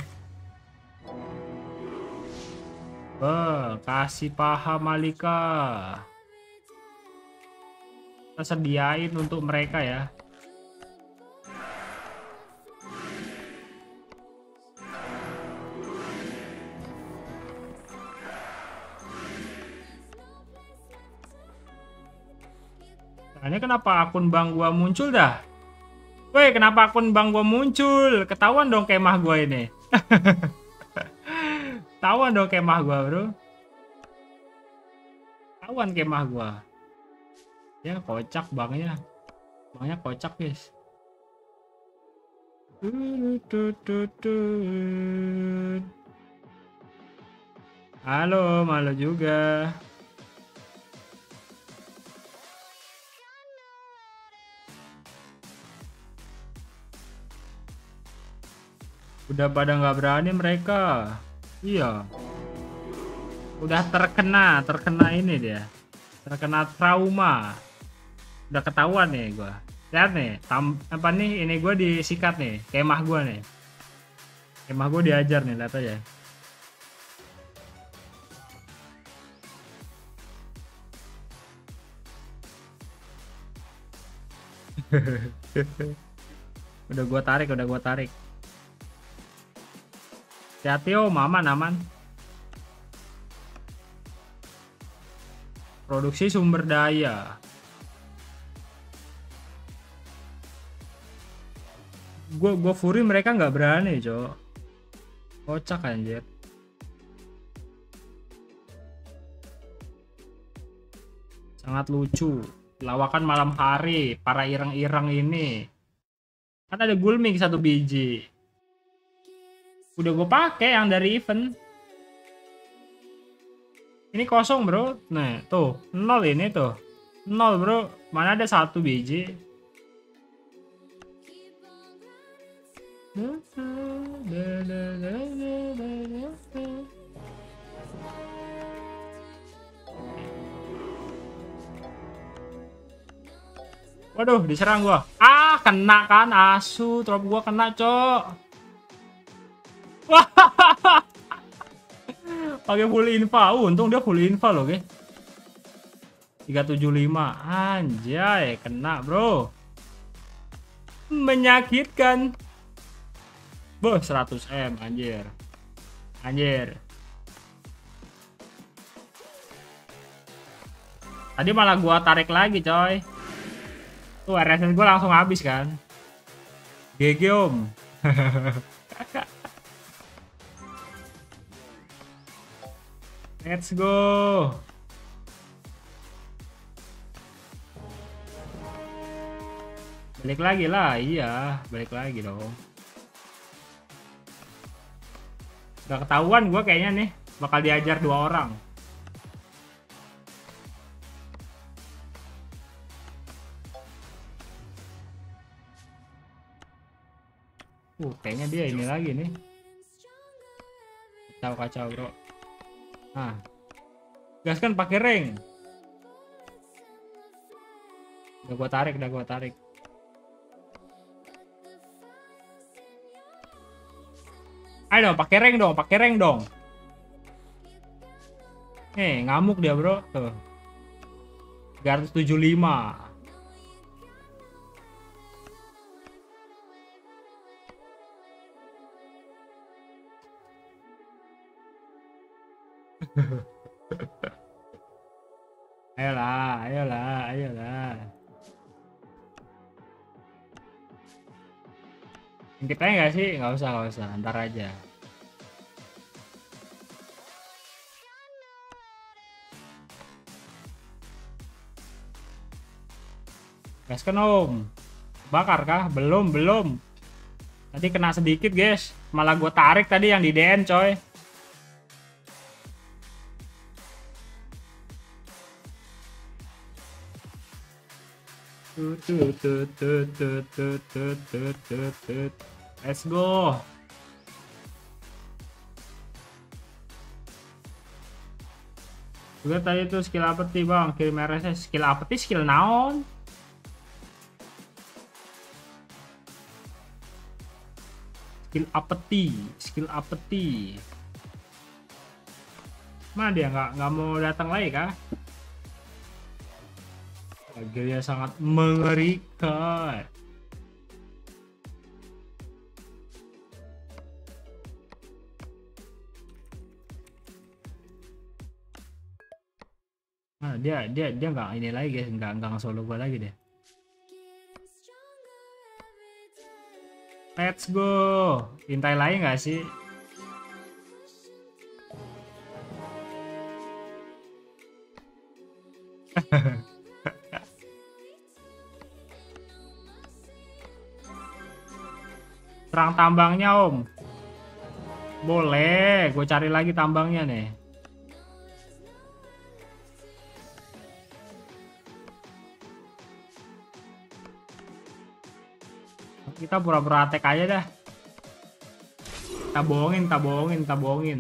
Kasih paham Malika. Kita sediain untuk mereka ya. Nah, ini kenapa akun bang gua muncul dah? Woi, kenapa akun bang gua muncul? Ketahuan dong kemah gua ini. Ketahuan dong kemah gua, bro. Ketahuan kemah gua. Ya kocak bangnya. Bangnya kocak, guys. Halo, malu juga. Udah pada nggak berani mereka. Iya. Udah terkena ini dia. Terkena trauma. Udah ketahuan nih gua. Lihat nih, apa nih ini gua disikat nih, kemah gua nih. Kemah gua diajar nih, lihat aja. Udah gua tarik. Hati-hati om, aman. Produksi sumber daya. Gue Fury mereka nggak berani, cok. Kocak anjir. Sangat lucu. Lawakan malam hari, para ireng-ireng ini. Kan ada Gulming 1 biji. Udah gue pakai yang dari event. Ini kosong, bro. Nah, tuh 0 ini tuh. 0, bro. Mana ada 1 biji. Waduh, diserang gua. Ah, kena kan asu, drop gua kena, cok. Wah. Pakai full infa. Untung dia full infa loh, guys. 375. Anjay, kena, bro. Menyakitkan. Boh, 100M anjir. Tadi malah gua tarik lagi, coy. Tuh RSS gua langsung habis kan. GG om. Let's go. Balik lagi lah, iya, balik lagi dong. Udah ketahuan gue kayaknya nih, bakal diajar 2 orang. Kayaknya dia ini lagi nih. Kacau bro. Nah, gaskan pakai ring. Udah gua tarik. dong, pakai rank dong, pakai rank dong. Ngamuk dia, bro. Tuh. 375. Ayolah, ayolah, ayolah. Kita nggak sih? Nggak usah, ntar aja. Gaskan om. Bakar kah? Belum. Tadi kena sedikit guys. Malah gue tarik tadi yang di DN coy. Let's go. Juga tadi tuh skill apa sih bang? Kirim RSS. Skill apa sih? Skill naon? Skill apeti. Mana dia nggak mau datang lagi kah? Dia sangat mengerikan. Nah, dia nggak ini lagi guys, nggak solo gua lagi deh. Let's go. Intai lagi nggak sih? Serang tambangnya om. Boleh, gue cari lagi tambangnya nih. Kita pura-pura attack aja dah. Kita bohongin.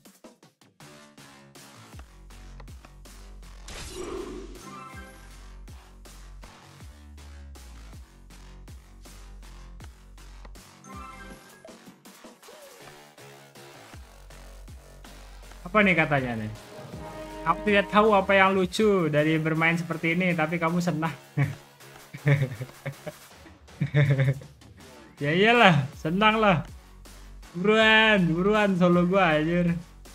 Apa nih katanya nih? Aku tidak tahu apa yang lucu dari bermain seperti ini, tapi kamu senang. Ya iyalah, senang lah. Buruan solo gua anjir.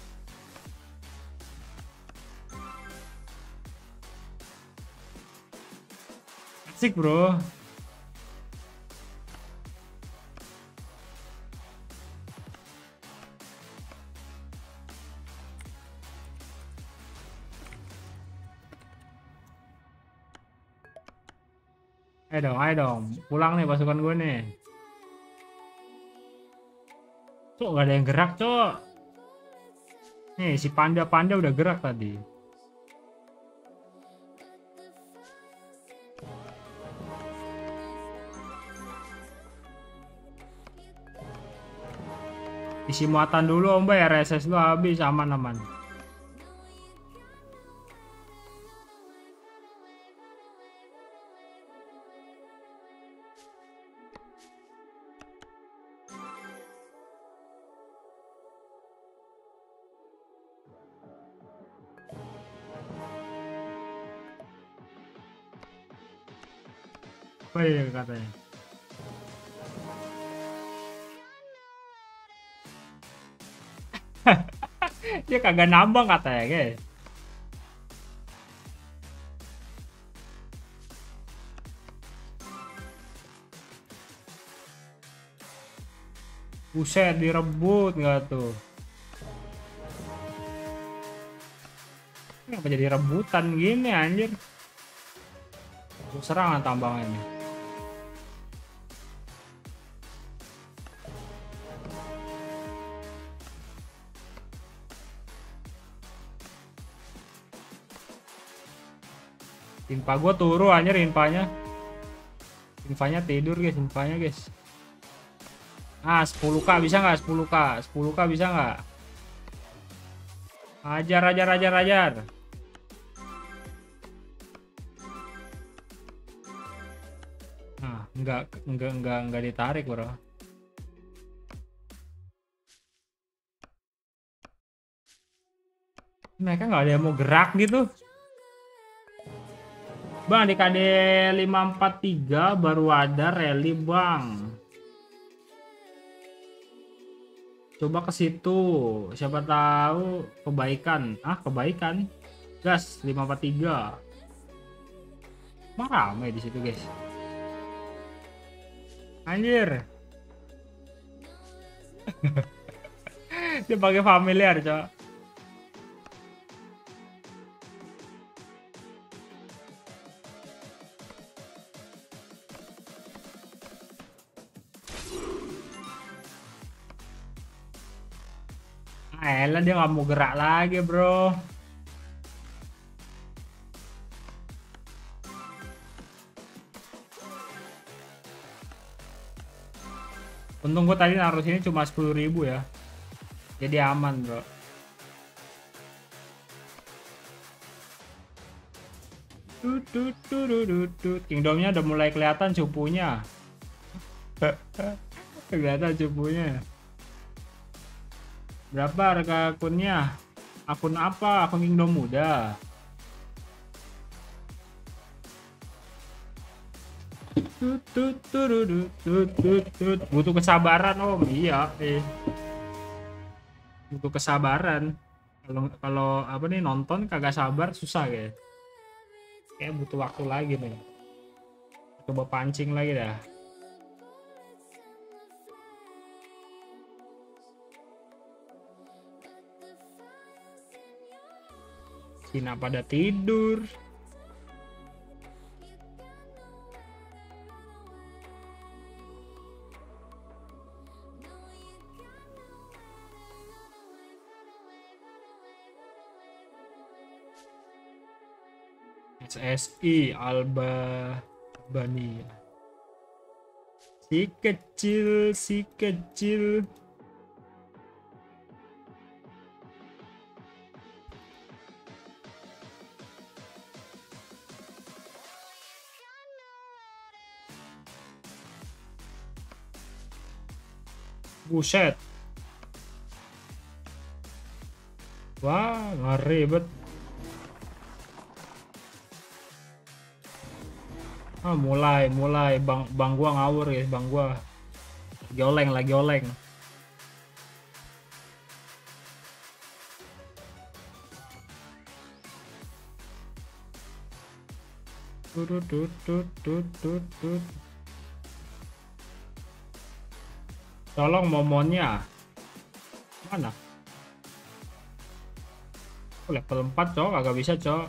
Asik bro. Ayo dong, pulang nih pasukan gue nih. Cok, gak ada yang gerak, cok. Nih, si panda udah gerak tadi. Isi muatan dulu om bay, RSS lu habis, aman. Apa ya katanya? Dia kagak nambang katanya guys. Buset, direbut nggak tuh? Kenapa jadi rebutan gini anjir? Serangan tambangnya nih. Infa gue turu anjir, infanya tidur guys, infanya guys. Ah 10k bisa nggak? 10k bisa nggak? Ajar. Nah enggak ditarik bro. Mereka nggak ada yang mau gerak gitu. Bang, di KD 543 baru ada rally, Bang. Coba ke situ. Siapa tahu kebaikan. Ah, kebaikan. Gas 543. Emang ramai di situ, guys. Anjir. Dia pakai familiar, coba. Elah, dia nggak mau gerak lagi, bro. Untung gue tadi naruh sini cuma 10.000 ya. Jadi aman, bro. Kingdomnya udah mulai kelihatan cupunya. Kelihatan cupunya. Berapa harga akunnya? Akun apa? Akun Kingdom muda. Butuh kesabaran, Om. Iya, butuh kesabaran. Kalau apa nih, nonton kagak sabar susah kayak butuh waktu lagi nih. Coba pancing lagi dah. Cina pada tidur. SSI Albania. Si kecil. Buset. Wah, ngeri bet. Ah, mulai bang gua ngawur, guys. Bang gua lagi oleng. Tolong momonnya. Mana? Oh, level 4, cok. Agak bisa, cok.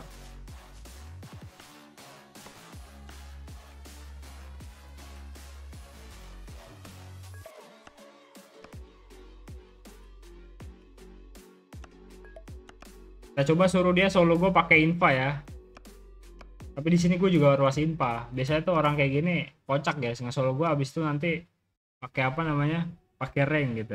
Kita coba suruh dia solo gue pakai infa ya. Tapi di sini gue juga ruas infa. Biasanya tuh orang kayak gini kocak, guys. Nggak solo gue abis itu nanti pakai apa namanya? Pakai rank gitu.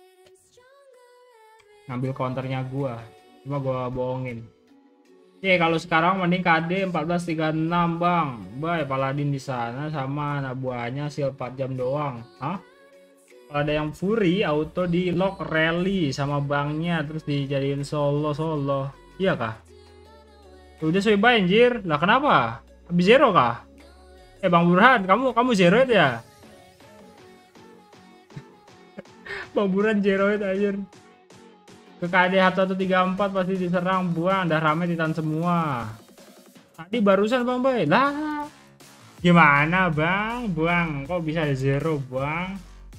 Ngambil counternya gue. Cuma gue bohongin. Oke, kalau sekarang mending KD 1436, Bang. Bye, Paladin di sana sama anak buahnya sil 4 jam doang. Hah? Kalau ada yang Fury auto di lock rally sama banknya terus dijadiin solo. Iya kah? Udah coba anjir. Lah kenapa? Habis zero kah? Bang Burhan, kamu zero itu ya? Bang Burhan zero itu anjir. Ke KD 1134 pasti diserang, buang, dah rame titan semua. Tadi barusan Bang Bay. Lah. Gimana, Bang? Buang, kok bisa zero, Bang?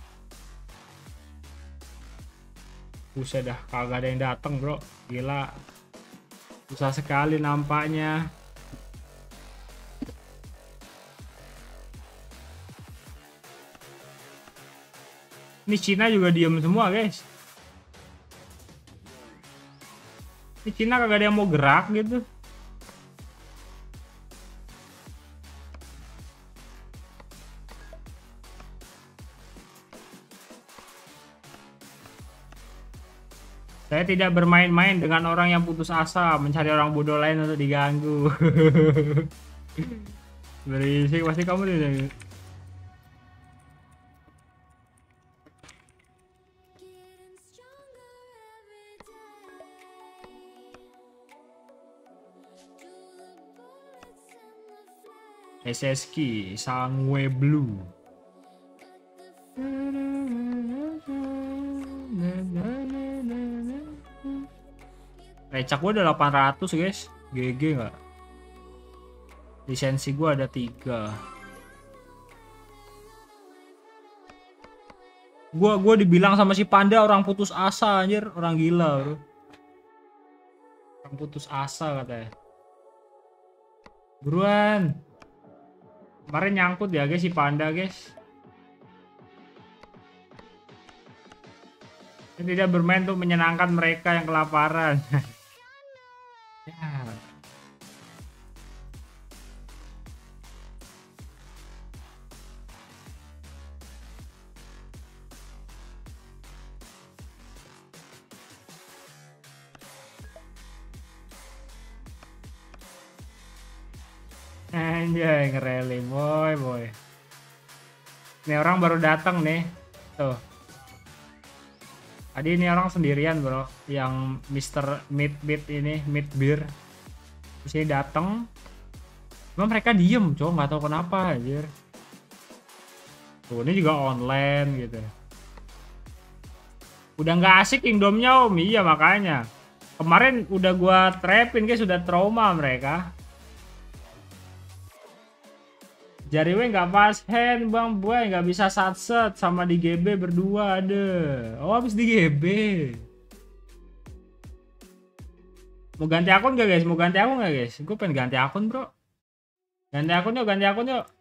Buset dah, kagak ada yang dateng, bro. Gila. Susah sekali nampaknya. Ini Cina juga diem semua, guys. Ini Cina kagak ada yang mau gerak gitu. Saya tidak bermain-main dengan orang yang putus asa, mencari orang bodoh lain untuk diganggu. Berisik pasti kamu tidak. SSK Sangwe Blue. Recak gue ada 800 guys. GG nggak? Lisensi gue ada 3. Gue dibilang sama si Panda orang putus asa anjir, orang gila bro. Orang putus asa katanya. Buruan. Kemarin nyangkut ya guys si Panda guys. Tidak bermain untuk menyenangkan mereka yang kelaparan. Ya. Anjay, ngereli boy. Ini orang baru datang nih. Tuh. Tadi ini orang sendirian bro, yang Mr. Meat ini, Meat Beer. Terus ini datang. Cuma mereka diem, cowok nggak tahu kenapa anjir. Tuh, ini juga online gitu. Udah nggak asik kingdomnya om, iya makanya. Kemarin udah gua trapin guys, sudah trauma mereka. Jari we nggak pas hand bang boy, nggak bisa satset sama di GB berdua ada. Oh habis di GB. Mau ganti akun gak guys? Mau ganti akun gak guys? Gue pengen ganti akun bro. Ganti akun yuk, ganti akun yuk.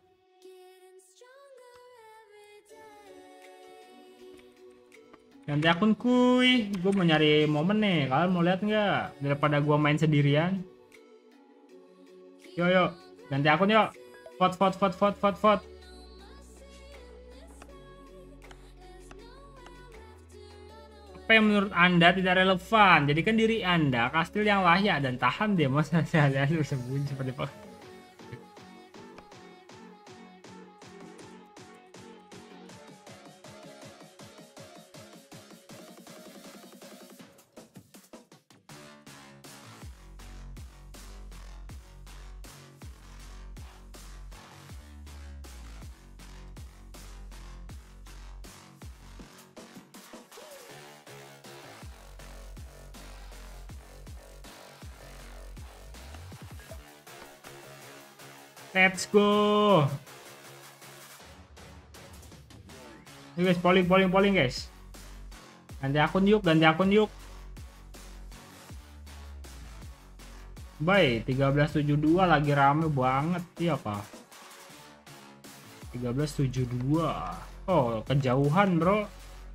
Ganti akun kuy. Gue mau nyari momen nih. Kalian mau lihat nggak? Daripada gue main sendirian. Yuk, ganti akun yuk. Vote. Apa yang menurut Anda tidak relevan? Jadikan diri Anda kastil yang layak dan tahan demo sehari-hari bersembunyi seperti apa? Let's go. Ini guys, polling guys. Ganti akun yuk, Bye, 1372 lagi rame banget ya apa? 1372. Oh, kejauhan, bro.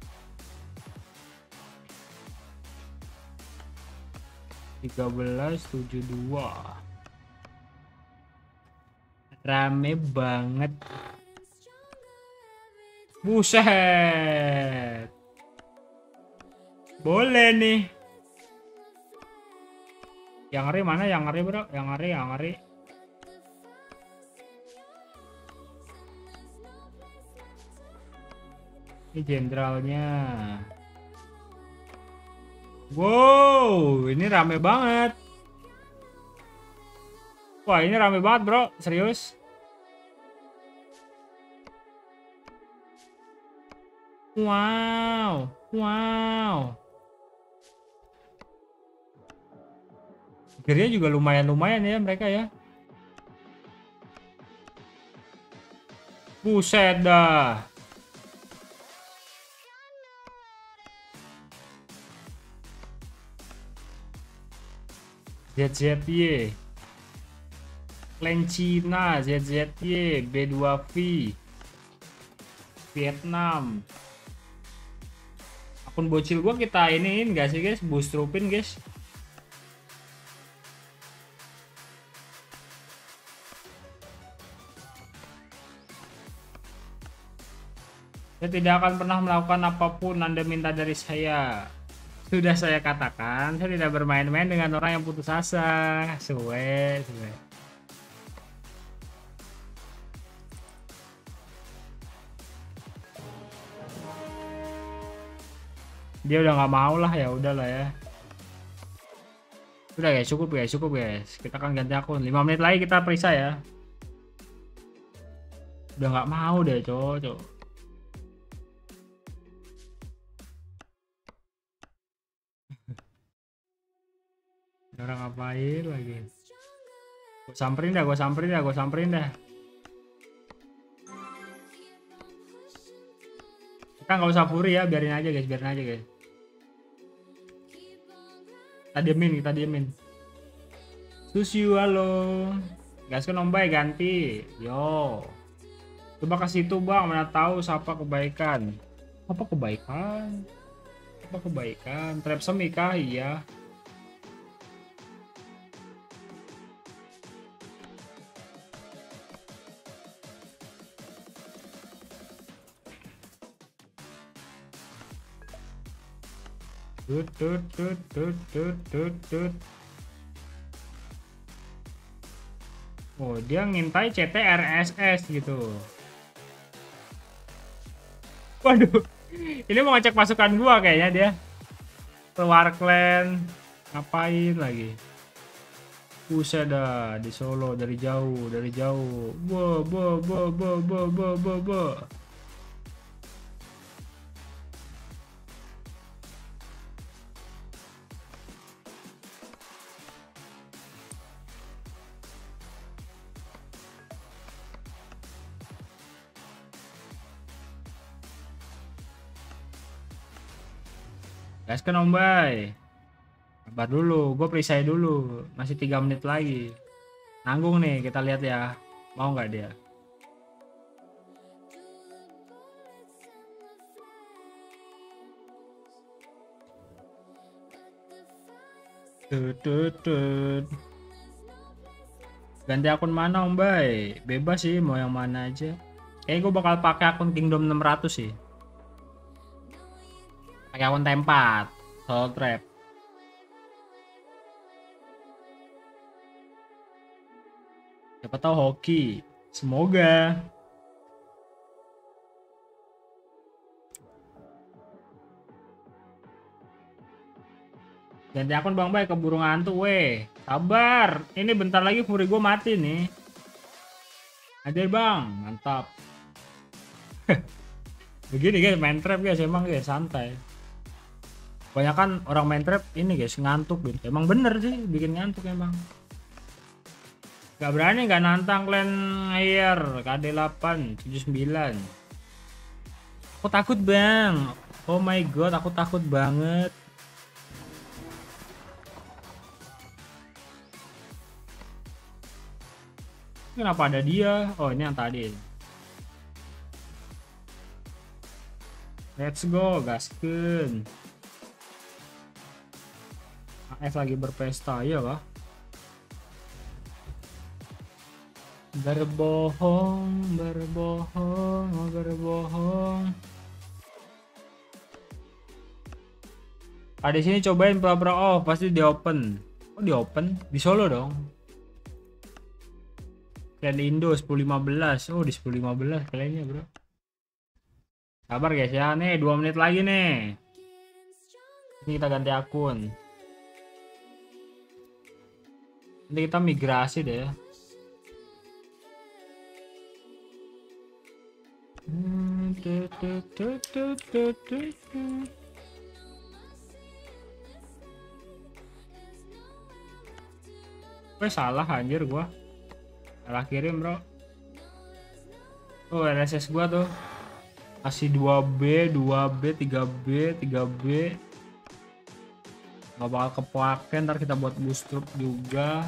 $13.72 rame banget, buset. Boleh nih. Yang ngeri mana? Yang ngeri bro, yang ngeri. Ini jenderalnya. Wow, ini rame banget. Wah, ini rame banget bro, serius. Wow. Gearnya juga lumayan ya mereka ya. Buset dah. ZZY. Klan Cina, ZZY, B2V. Vietnam. Akun bocil gua kita iniin gak sih guys? Boostropin guys. Saya tidak akan pernah melakukan apapun Anda minta dari saya. Sudah saya katakan, saya tidak bermain-main dengan orang yang putus asa. Suwe. Dia udah nggak mau lah, ya udahlah ya. Udah guys, cukup guys. Kita akan ganti akun. 5 menit lagi kita periksa ya. Udah nggak mau deh, cowok. Orang ngapain lagi? Gue samperin dah. Kita nggak usah furi ya, biarin aja guys. Kita diemin. Susiu, halo. Gas kan Om Bay ganti. Yo. Coba ke situ bang, mana tahu siapa kebaikan. Apa kebaikan? Trap semi kah? Iya. Oh, dia ngintai CT RSS gitu. Waduh, ini mau ngecek pasukan gua kayaknya dia. Keluar clan, ngapain lagi? Buset dah, di Solo dari jauh. Bo. Gas kan Om Bay. Sabar dulu, gue perisai dulu. Masih 3 menit lagi. Nanggung nih, kita lihat ya. Mau nggak dia? Ganti akun mana Om Bay? Bebas sih, mau yang mana aja. Kayaknya gue bakal pakai akun Kingdom 600 sih. Pakai akun T4 Solo Trap. Siapa tahu hoki. Semoga. Ganti akun Bang Bay, keburu ngantuk weh. Sabar. Ini bentar lagi Fury gue mati nih. Hadir Bang, mantap. Begini guys, main trap guys, emang guys santai. Kebanyakan orang main trap ini guys ngantuk gitu. Emang bener sih bikin ngantuk emang. Gak berani gak nantang clan air KD8 79. Aku takut bang. Oh my god, aku takut banget. Kenapa ada dia? Oh ini yang tadi. Let's go, gaskeun. AF lagi berpesta, ya kah? Berbohong. Di sini cobain pura-pura off, pasti di open. Oh di open? Di Solo dong. Dan Indo 10.15. Oh di 10.15 kaliannya bro. Sabar guys ya, nih 2 menit lagi nih. Ini kita ganti akun. Nanti kita migrasi deh ya. Salah anjir gua. Salah kirim bro. Oh RSS gua tuh kasih 2B 3B nggak bakal kepake. Ntar kita buat boost troop juga.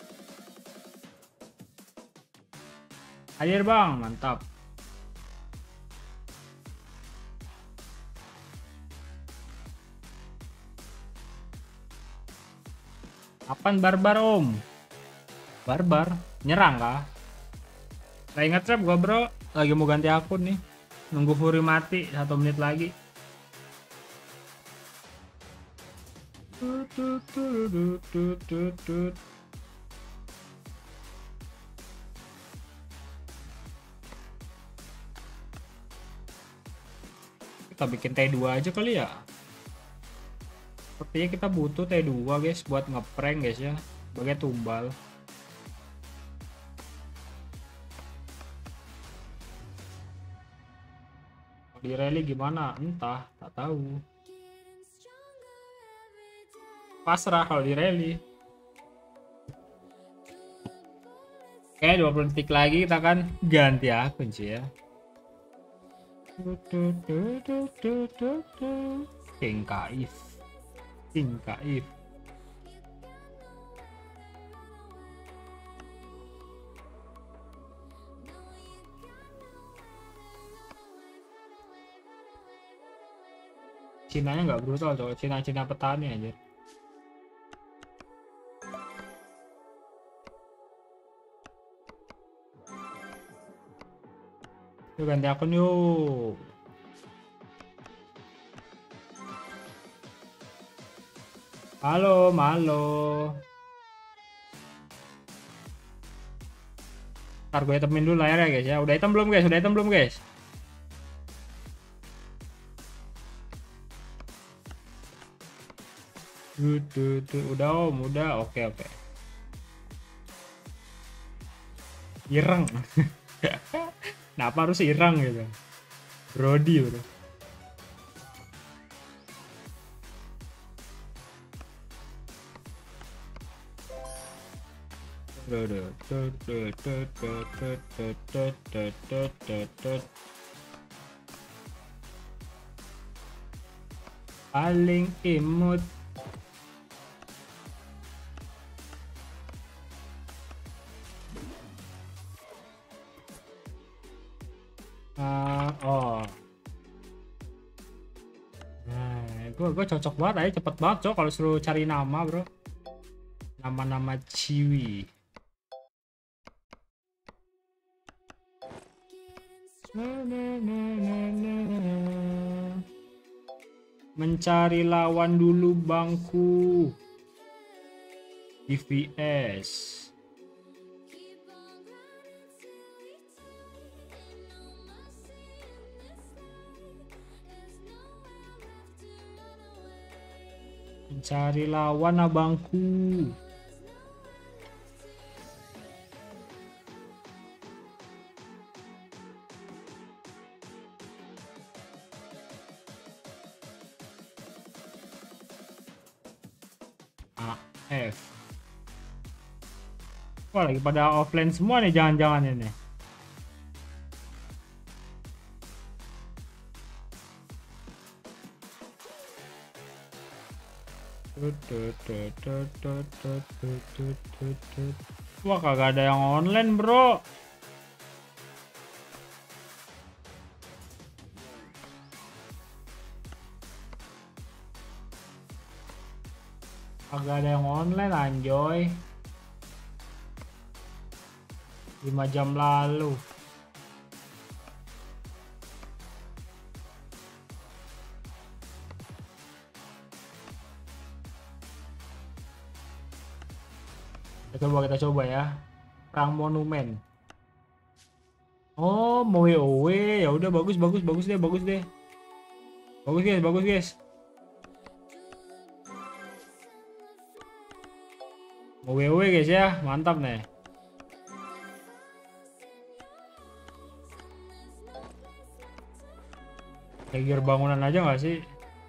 Hadir bang, mantap. Apaan barbar om? Barbar nyerang kah? Nah, ingat trap gua bro, lagi mau ganti akun nih, nunggu Fury mati 1 menit lagi. Kita bikin T2 aja kali ya. Sepertinya kita butuh T2 guys buat ngeprank guys ya, sebagai tumbal. Di rally gimana? Entah, tak tahu. Pasrah kalau di rally. Oke, 20 detik lagi kita akan ganti akun sih ya. King Kaif. King Kaif. Cinanya nggak brutal coy, Cina petani aja. Yuk ganti akun yuk. Halo, halo. Ntar gue itemin dulu layar ya guys ya. Udah item belum guys? Udah item belum guys? Udah om, udah. Oke. Ireng. Kenapa harus ireng gitu? Brody bro. Paling imut. Gue cocok banget aja, cepet banget cok kalau suruh cari nama bro. Nama-nama ciwi. Mencari lawan dulu bangku. DVS. Mencari lawan abangku. AF. Wah lagi pada offline semua nih, jangan-jangan ini. Wah kagak ada yang online bro. Kagak ada yang online anjoy. 5 jam lalu. Kita coba ya. Perang monumen. Oh, mau WoW. Ya udah bagus deh. Bagus guys. Mau WoW guys ya. Mantap nih. Gear bangunan aja nggak sih?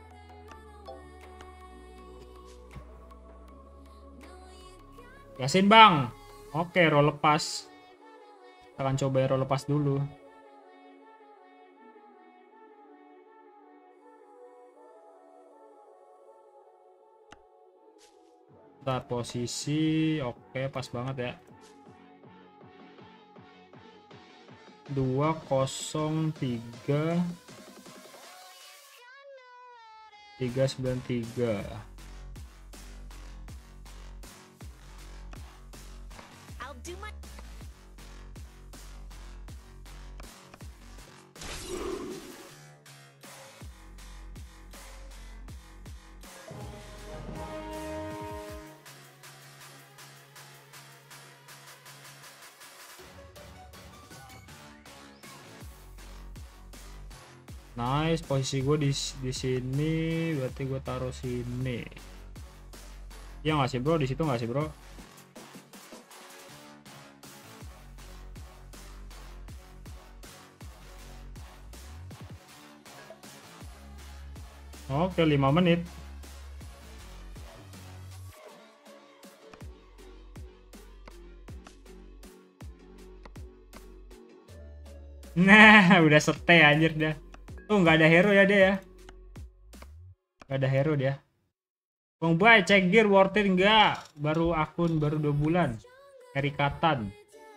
Yasin bang. Oke, roll lepas. Kita akan coba roll lepas dulu. Ntar posisi. Oke, pas banget ya. 203 393. Nice, posisi gue di sini, berarti gue taruh sini. Ya nggak sih bro, di situ nggak sih bro? Oke, 5 menit. Nah, udah stay anjir dah. Tuh nggak ada hero ya dia ya. Nggak ada hero dia. Bang Bay, cek gear worth it nggak? Baru akun baru 2 bulan. Erikatan.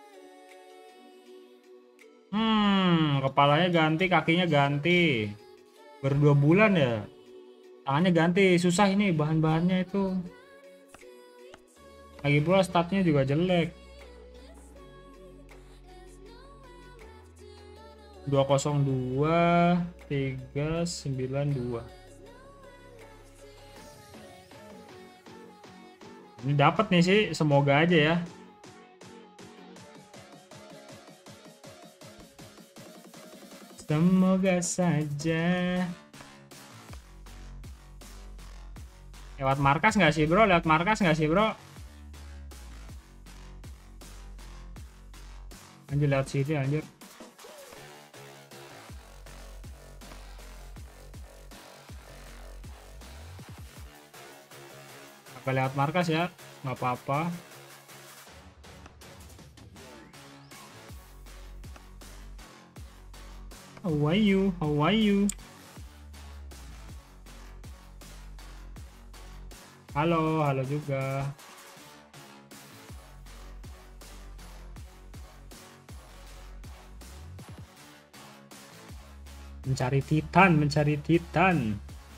Kepalanya ganti, kakinya ganti. Baru 2 bulan ya. Tangannya ganti, susah ini bahan-bahannya itu. Lagi pula statnya juga jelek. 202 392. Ini dapat nih sih, semoga aja ya. Semoga saja. Lewat markas nggak sih bro? Lewat markas nggak sih bro? Anjir lewat sini anjir. Apa lewat markas ya? Nggak apa-apa. How are you? How are you? Halo, halo juga. Mencari Titan, mencari Titan.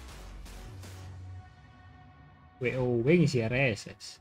WoW ngisi RSS.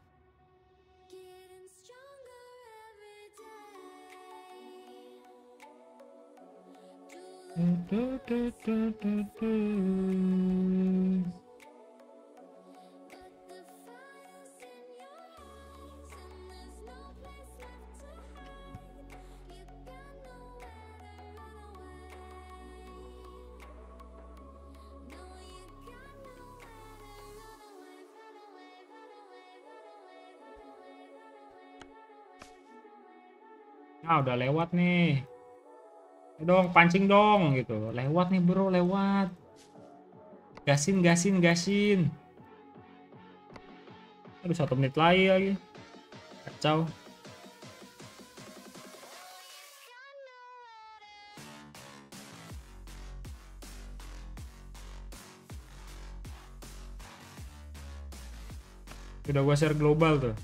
Nah, udah lewat nih. Dong, pancing dong gitu. Lewat nih, bro, lewat. Gasin, gasin, gasin. Aduh, 1 menit lagi. Kacau. Udah gua share global tuh.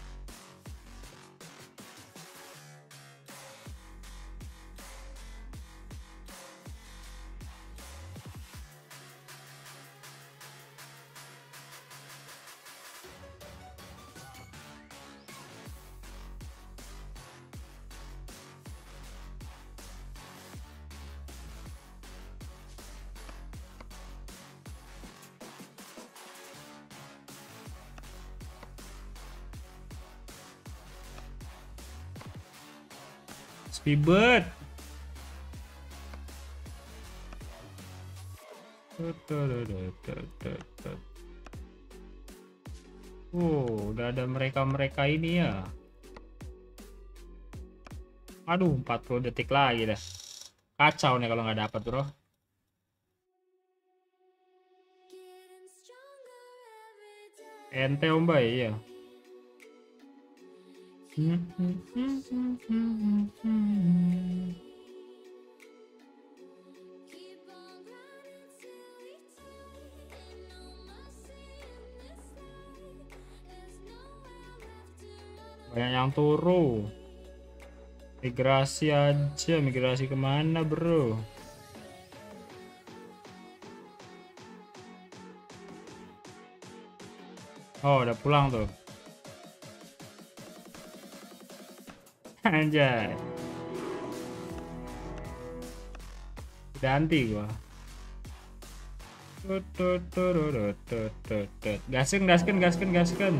Speedbird. Udah ada mereka-mereka ini ya. Aduh, 40 detik lagi dah. Kacau nih kalau nggak dapat, bro. Ente Om Bay, ya. Banyak yang turu. Migrasi aja, migrasi kemana bro? Oh, udah pulang tuh. Anjay. Udah anti gua. Gaskan, gaskan, gaskan, gaskan.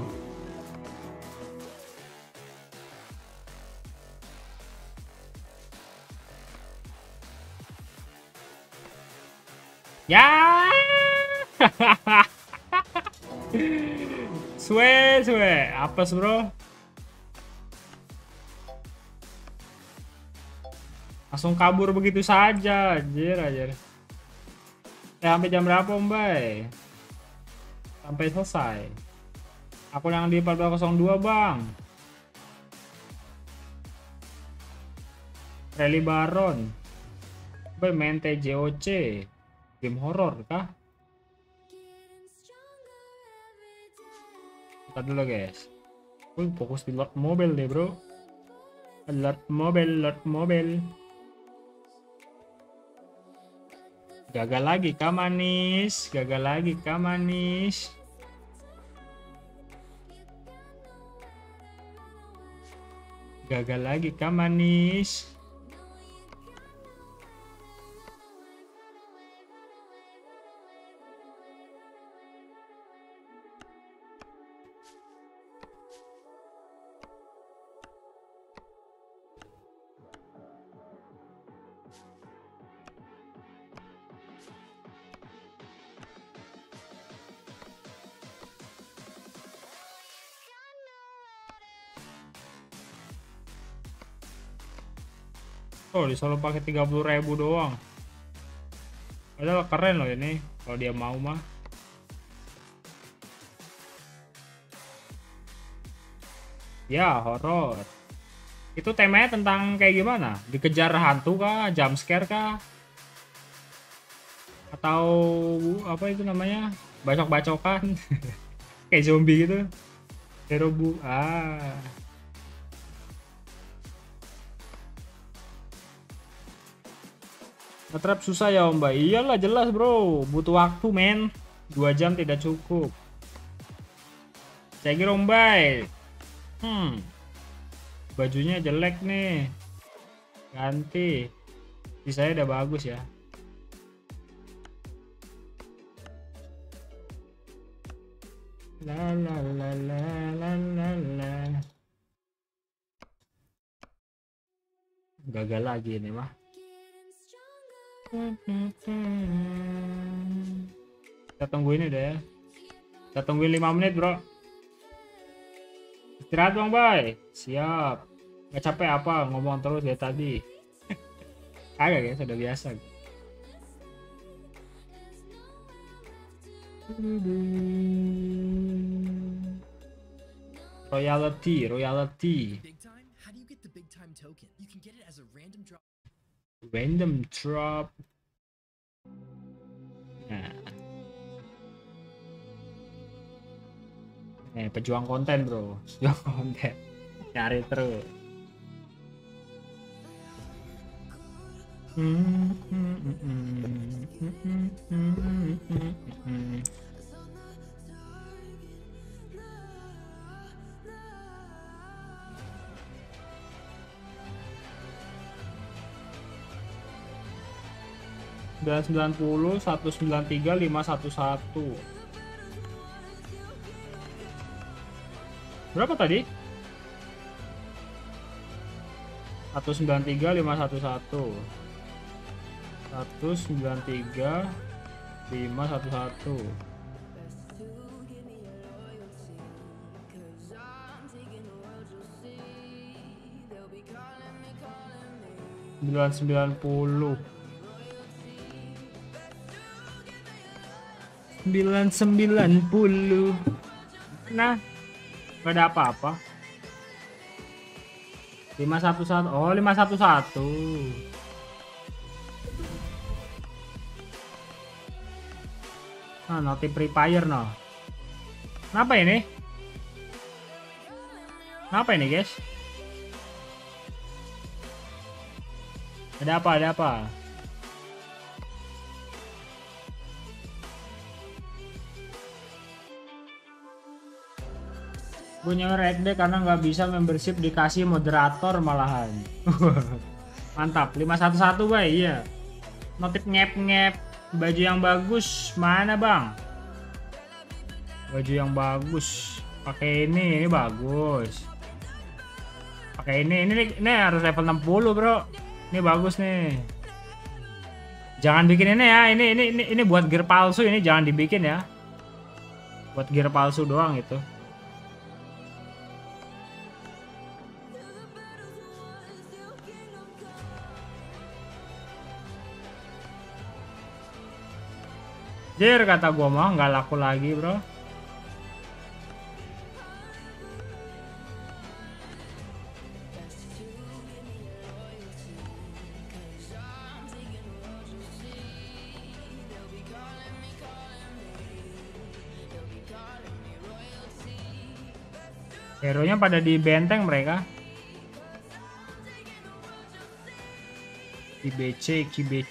Ya. Suwe, apes bro. Langsung kabur begitu saja, anjir. Sampai jam berapa Om Bay? Sampai selesai. Aku yang di 1402 Bang. Rally Baron. Bay main TJOC. Game horror kah? Kita dulu guys. Fokus di Lord Mobile deh bro. Lord Mobile. Gagal lagi kah manis? Gagal lagi kah manis? Gagal lagi kah manis? Oh, disuruh pakai 30.000 doang. Padahal keren loh ini kalau dia mau mah. Ya, horor. Itu temanya tentang kayak gimana? Dikejar hantu kah? Jump scare kah? Atau apa itu namanya? Bacok-bacokan? Kayak zombie gitu. Hero bu. Ngetrap susah ya Om Bay. Iyalah jelas bro. Butuh waktu men. 2 jam tidak cukup. Saya kira Om Bay. Bajunya jelek nih. Ganti. Sisanya udah bagus ya. La la la la la la la. Gagal lagi ini mah. Kita tungguin udah ya. Kita tungguin 5 menit bro. Istirahat Bang Bay. Siap. Gak capek apa ngomong terus ya tadi. Kagak ya, sudah biasa. Royalty. Big time? How do you get the big time token? You can get it as a random drop. Random drop. Nah. Pejuang konten bro. Pejuang konten. Cari terus. Dan 90 193 511. Berapa tadi? 193 511. 193 511. Sembilan puluh 990. Nah, gak ada apa-apa. 511. Oh, 511. Nah, notif Free Fire no. Kenapa ini? Kenapa ini, guys? Ada apa? Ada apa? Gue nyewer Ekde karena nggak bisa membership, dikasih moderator malahan. Mantap. 511 Bay. Iya. Notif ngep-ngep. Baju yang bagus mana bang? Baju yang bagus. Pakai ini bagus. Pakai ini harus level 60 bro. Ini bagus nih. Jangan bikin ini ya. Ini buat gear palsu, ini jangan dibikin ya. Buat gear palsu doang itu. Anjir, kata gua mah nggak laku lagi, bro. Hero-nya pada di benteng mereka. KBC.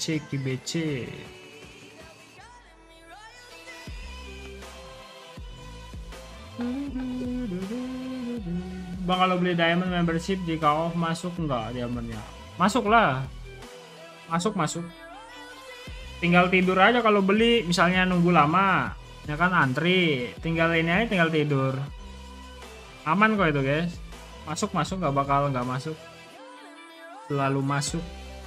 Bang, kalau beli diamond membership jika off masuk nggak diamondnya? Masuk lah. Masuk. Tinggal tidur aja kalau beli, misalnya nunggu lama, ya kan antri. Tinggal ini aja, tinggal tidur. Aman kok itu guys. Masuk nggak bakal nggak masuk. Selalu masuk.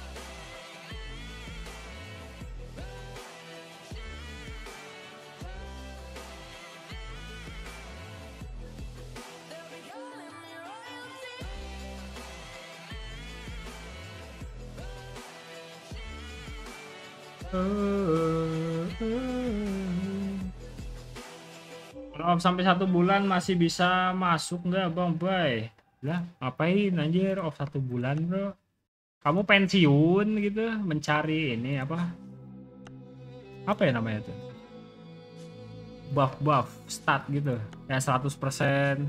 Kalau sampai 1 bulan masih bisa masuk nggak bang Bay? Lah ngapain anjir off 1 bulan bro? Kamu pensiun gitu mencari ini apa ya namanya tuh? Buff stat gitu ya 100%.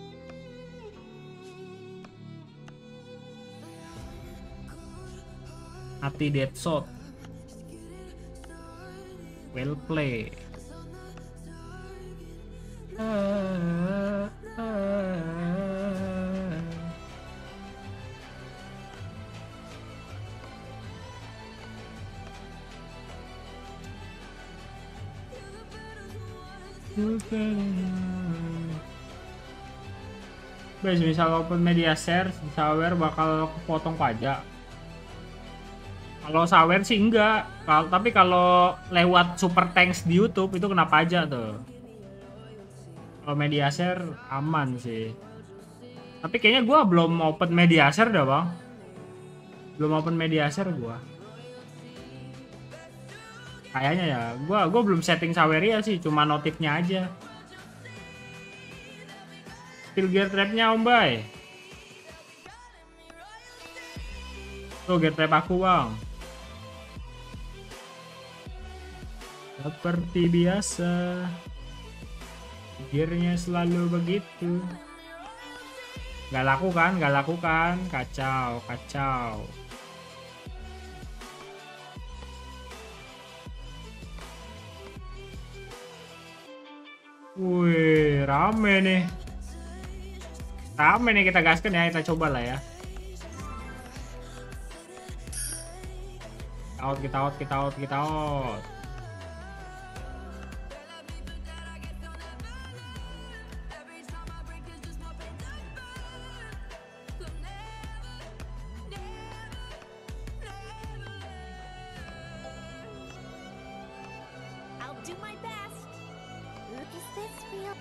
Hati dead shot. Well play. Guys, misal open media share, sawer bakal kepotong pajak. Kalau sawer sih enggak, tapi kalau lewat super thanks di YouTube itu kena pajak tuh. Kalau media share aman sih. Tapi kayaknya gua belum open media share dah bang. Belum open media share gua. Kayaknya ya, gua belum setting Saweria sih, cuma notifnya aja. Spill gear trapnya Om Bay. Tuh gear trap aku bang. Seperti biasa, gearnya selalu begitu. Gak laku kan? Kacau. Wih, rame nih. Kita gaskan ya, kita coba lah ya. Kita out. I'll do my best. Is this real?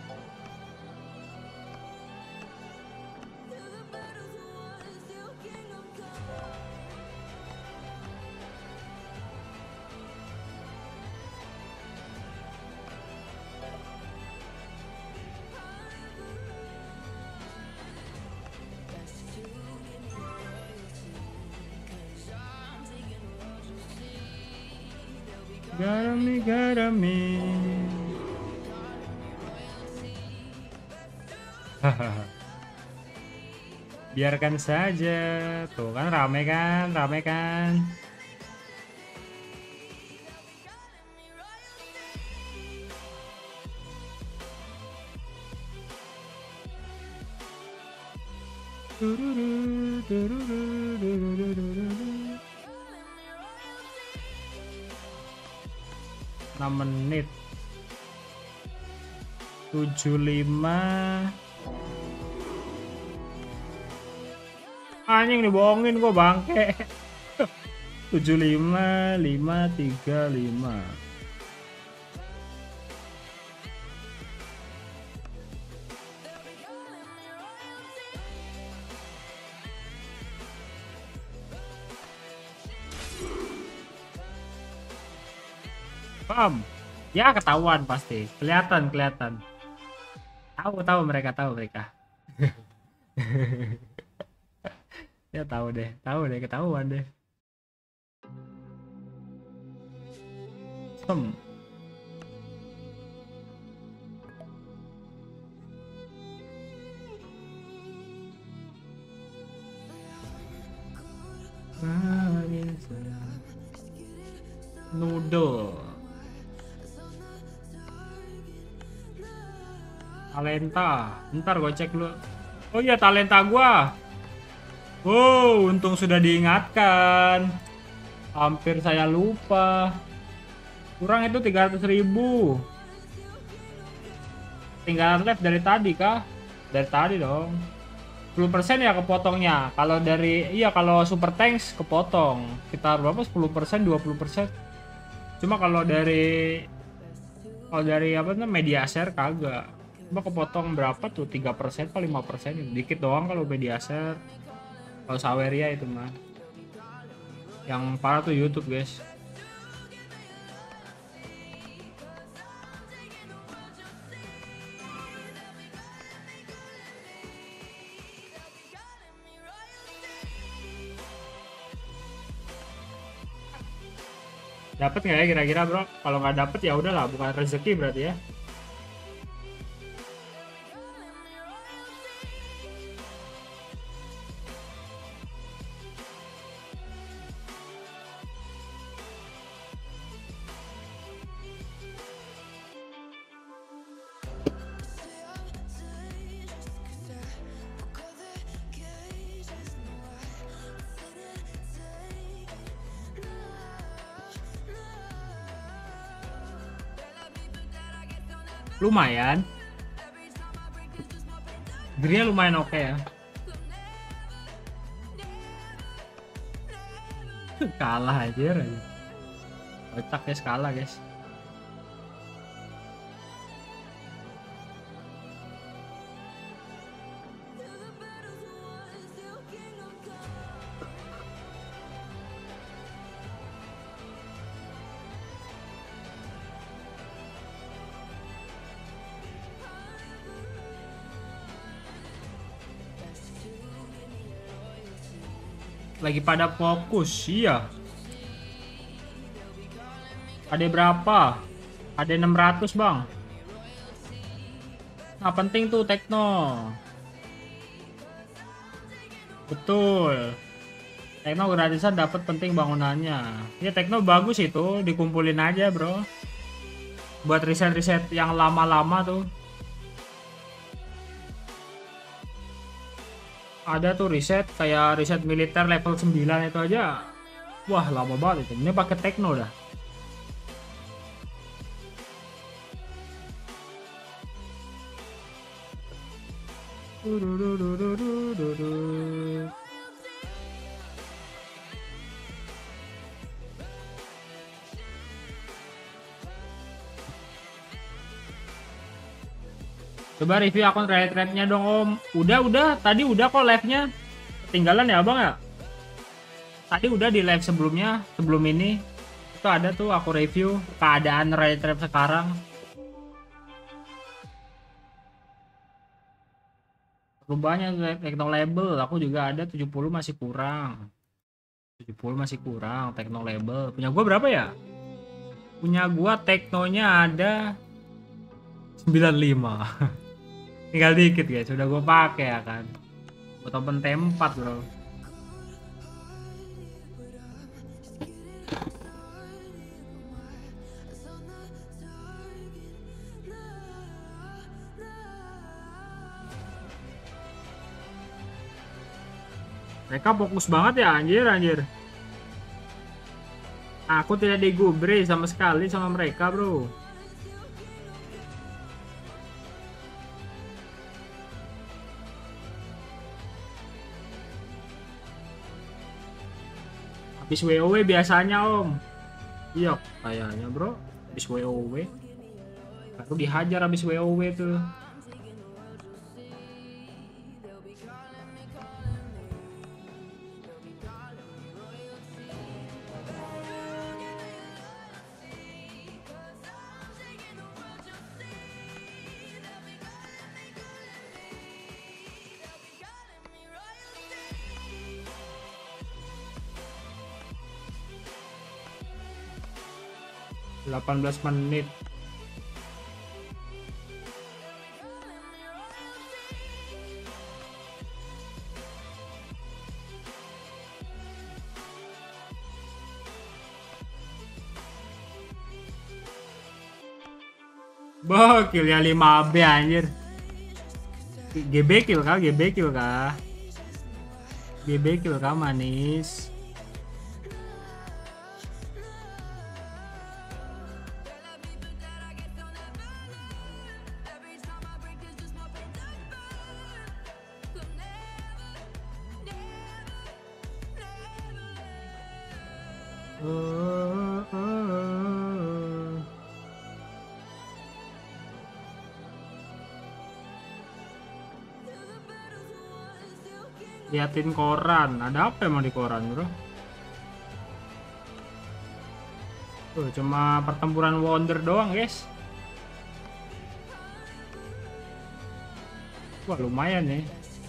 Garami. Biarkan saja. Tuh kan rame kan? menit 75. Anjing dibohongin gua bangke. 75 535. Pam. Ya ketahuan pasti. Kelihatan, kelihatan. Tahu mereka. Ya tahu deh, ketahuan deh. Sem. Noodle. Talenta. Ntar gue cek dulu. Oh iya, talenta gua. Wow, untung sudah diingatkan. Hampir saya lupa. Kurang itu 300.000. Tinggal left dari tadi kah? Dari tadi dong. 10% ya kepotongnya. Kalau dari kalau super tanks kepotong. Sekitar berapa? 10%, 20%. Cuma kalau dari apa namanya media share kagak. Cuma kepotong berapa tuh? 3% atau 5%. Dikit doang kalau media share. Kalau Saweria itu mah. Yang parah tuh YouTube, guys. Dapat nggak ya kira-kira, bro? Kalau nggak dapet ya udahlah, bukan rezeki berarti ya. Lumayan. Gearnya lumayan oke ya. Kalah aja. Kocak guys, kalah guys. Lagi pada fokus, iya. Ada berapa? Ada 600 bang. Nah penting tuh Tekno. Betul. Tekno gratisan dapat penting bangunannya. Ya Tekno bagus itu, dikumpulin aja bro. Buat riset-riset yang lama-lama tuh. Ada tuh riset kayak riset militer level 9 itu aja. Wah lama banget itu. Ini pakai Tekno dah. Coba review akun Reddit-nya dong om. Udah. Tadi udah kok live-nya. Ketinggalan ya abang ya? Tadi udah di live sebelumnya. Sebelum ini. Itu ada tuh aku review keadaan Reddit sekarang. Perubahannya Tekno label. Aku juga ada 70 masih kurang. 70 masih kurang Tekno label. Punya gua berapa ya? Punya gua Teknonya ada 95. Tinggal dikit guys, sudah gue pakai ya kan. Buat open T4 bro. Mereka fokus banget ya anjir. Aku tidak digubris sama sekali sama mereka bro. Habis WoW biasanya om. Iya kayaknya bro. Habis WoW baru dihajar habis WoW tuh. 18 menit. Boh, killnya 5B anjir. GB kill kah? GB kill kah? GB kill kah manis? Liatin koran, ada apa emang di koran bro? Tuh cuma pertempuran Wonder doang guys. Wah lumayan nih.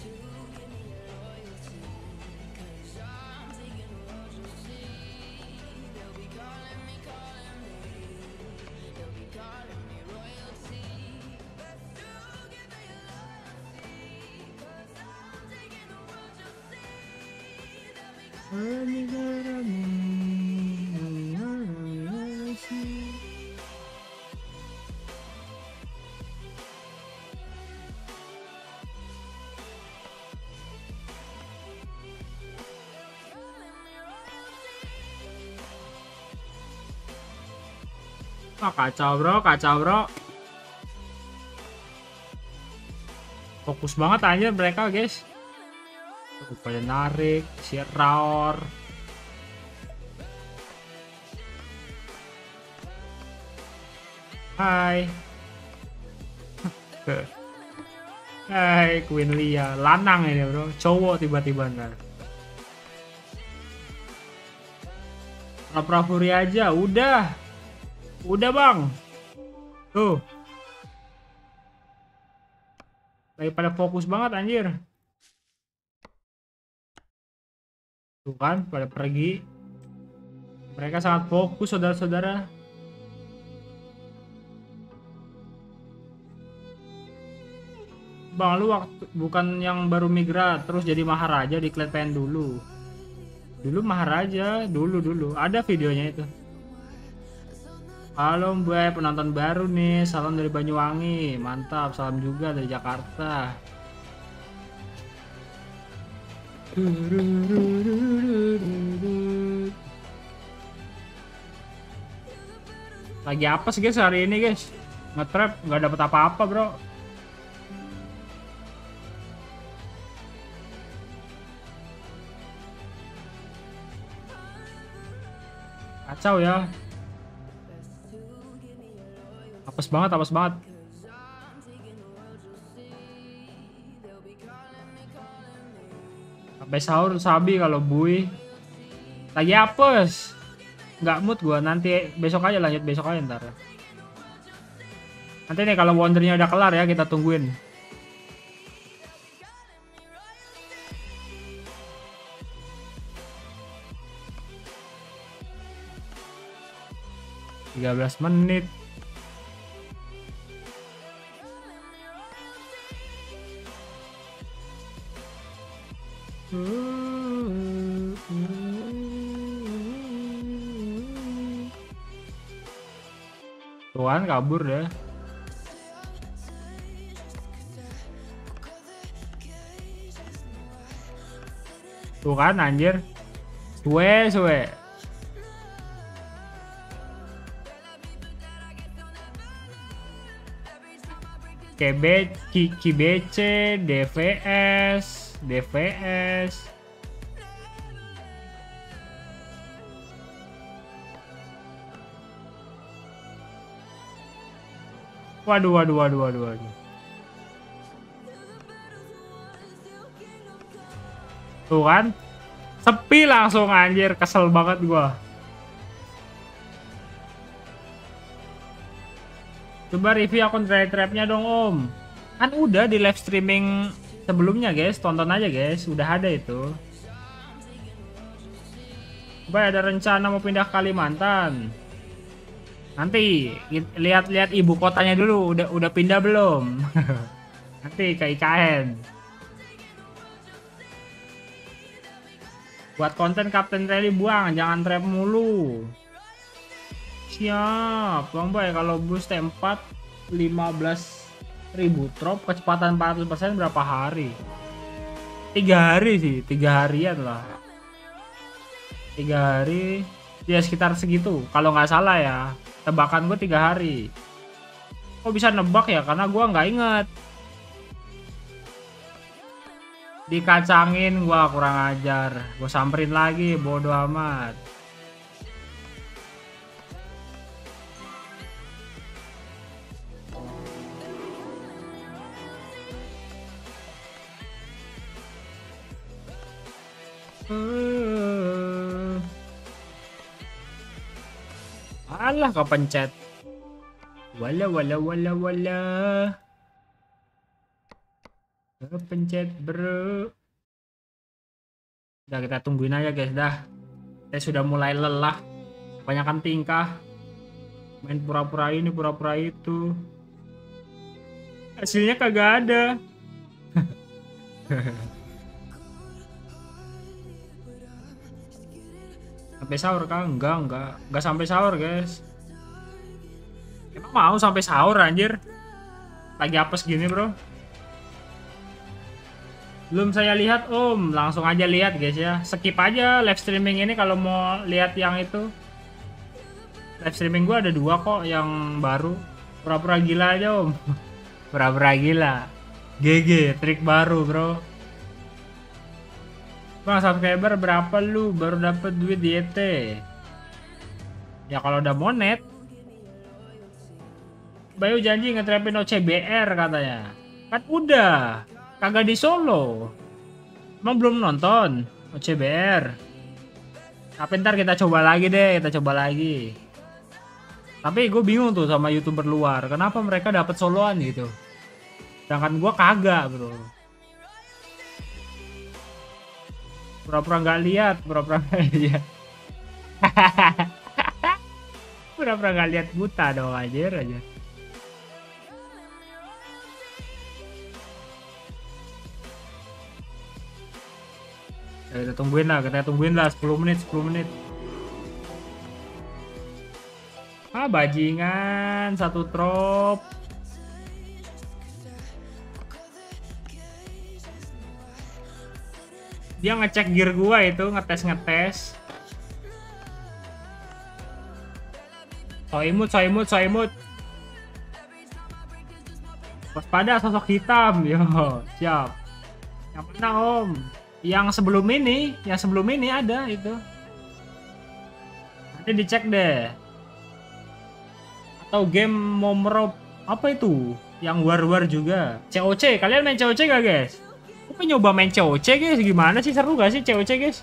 Wah kacau bro, kacau bro. Fokus banget aja mereka guys. Pada narik, si Raor. Hai. Hai Queen Lia, lanang ini bro, cowok tiba-tiba ntar. Pra Fury aja, udah bang. Tuh. Lagi pada fokus banget anjir. Tuh kan, pada pergi. Mereka sangat fokus saudara-saudara. Bang, lu waktu bukan yang baru migra terus jadi Maharaja di Clan dulu. Dulu Maharaja, dulu. Ada videonya itu. Halo Mbak, penonton baru nih, salam dari Banyuwangi, mantap, salam juga dari Jakarta. Lagi apa sih guys hari ini guys? Nge-trap, nggak dapet apa-apa bro. Kacau ya. Apes banget, apes banget. Sampai sahur sabi kalau bui. Lagi apes. Nggak mood gua, nanti besok aja lanjut, besok aja ntar. Nanti nih kalau Wondernya udah kelar ya kita tungguin. (13 menit). Tuhan kabur deh. Tuh kan anjir. Suwe. KBC, DVS. Waduh. Tuh kan, sepi langsung anjir, kesel banget gua. Coba review akun trapnya dong om. Kan udah di live streaming sebelumnya guys, tonton aja guys, udah ada itu. Coba ada rencana mau pindah Kalimantan. Nanti lihat-lihat ibu kotanya dulu, udah pindah belum? Nanti ke IKN. Buat konten Kapten Rally buang, jangan trap mulu. Siap, Bang Boy. Kalau boost T4 15.000 drop, kecepatan 400% berapa hari? 3 hari sih, 3 harian lah. 3 hari, ya sekitar segitu. Kalau nggak salah ya, tebakan gue 3 hari. Kok bisa nebak ya? Karena gue nggak inget. Dikacangin gua, kurang ajar. Gue samperin lagi, bodoh amat. Alah, kepencet. Wala. Kepencet bro. Udah, kita tungguin aja guys dah. Saya sudah mulai lelah. Kebanyakan tingkah. Main pura-pura ini, pura-pura itu. Hasilnya kagak ada. Sampai sahur kah? Enggak sampai sahur guys. Emang mau sampai sahur anjir? Lagi apes gini bro. Belum saya lihat om, langsung aja lihat guys ya. Skip aja live streaming ini kalau mau lihat yang itu. Live streaming gua ada 2 kok yang baru. Pura-pura gila aja om. Pura-pura gila. GG, trik baru bro. Bang, subscriber berapa lu baru dapet duit di ET? Ya kalau udah monet. Bayu janji ngetrapin OCBR katanya. Kan udah. Kagak di Solo. Emang belum nonton OCBR? Tapi ntar kita coba lagi deh, kita coba lagi. Tapi gue bingung tuh sama YouTuber luar. Kenapa mereka dapat soloan gitu? Sedangkan gue kagak bro. Pura-pura nggak lihat, pura-pura nggak lihat. Pura-pura nggak lihat, buta dong anjir aja. Ya, kita tungguin lah 10 menit. Ah, bajingan, 1 trop. Dia ngecek gear gua itu, ngetes. Soimut. Waspada sosok hitam, yo, siap. Yang mana om? Yang sebelum ini ada itu. Nanti dicek deh. Atau game Momrop apa itu? Yang war juga. COC, kalian main COC gak guys? Aku nyoba main COC guys, gimana sih, seru gak sih COC guys?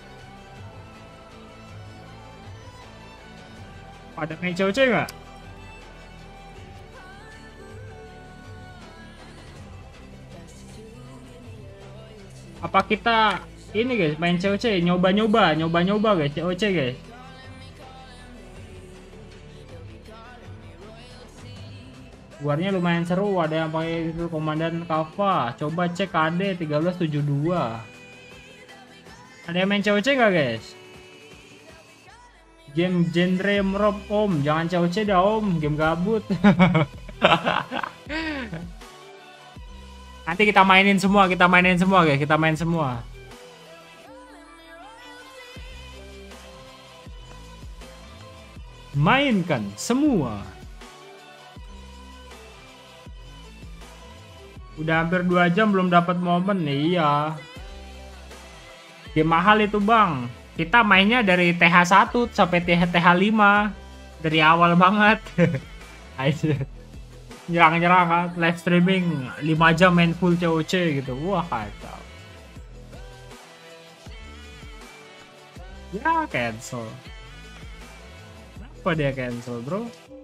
Pada main COC gak? Apa kita ini guys main COC, nyoba guys COC guys. Warnya lumayan seru, ada yang pakai itu komandan Kava. Coba cek KD 1372. Ada yang main COC gak guys? Game genre merop om, jangan COC dah om, game gabut. Nanti kita mainin semua guys, kita main semua. Mainkan semua. Udah hampir 2 jam belum dapat momen nih, iya. Game mahal itu bang. Kita mainnya dari TH1 sampai TH5 dari awal banget. Nyerang kan, live streaming 5 jam main full COC gitu. Wah kacau. Ya cancel. Kenapa dia cancel bro?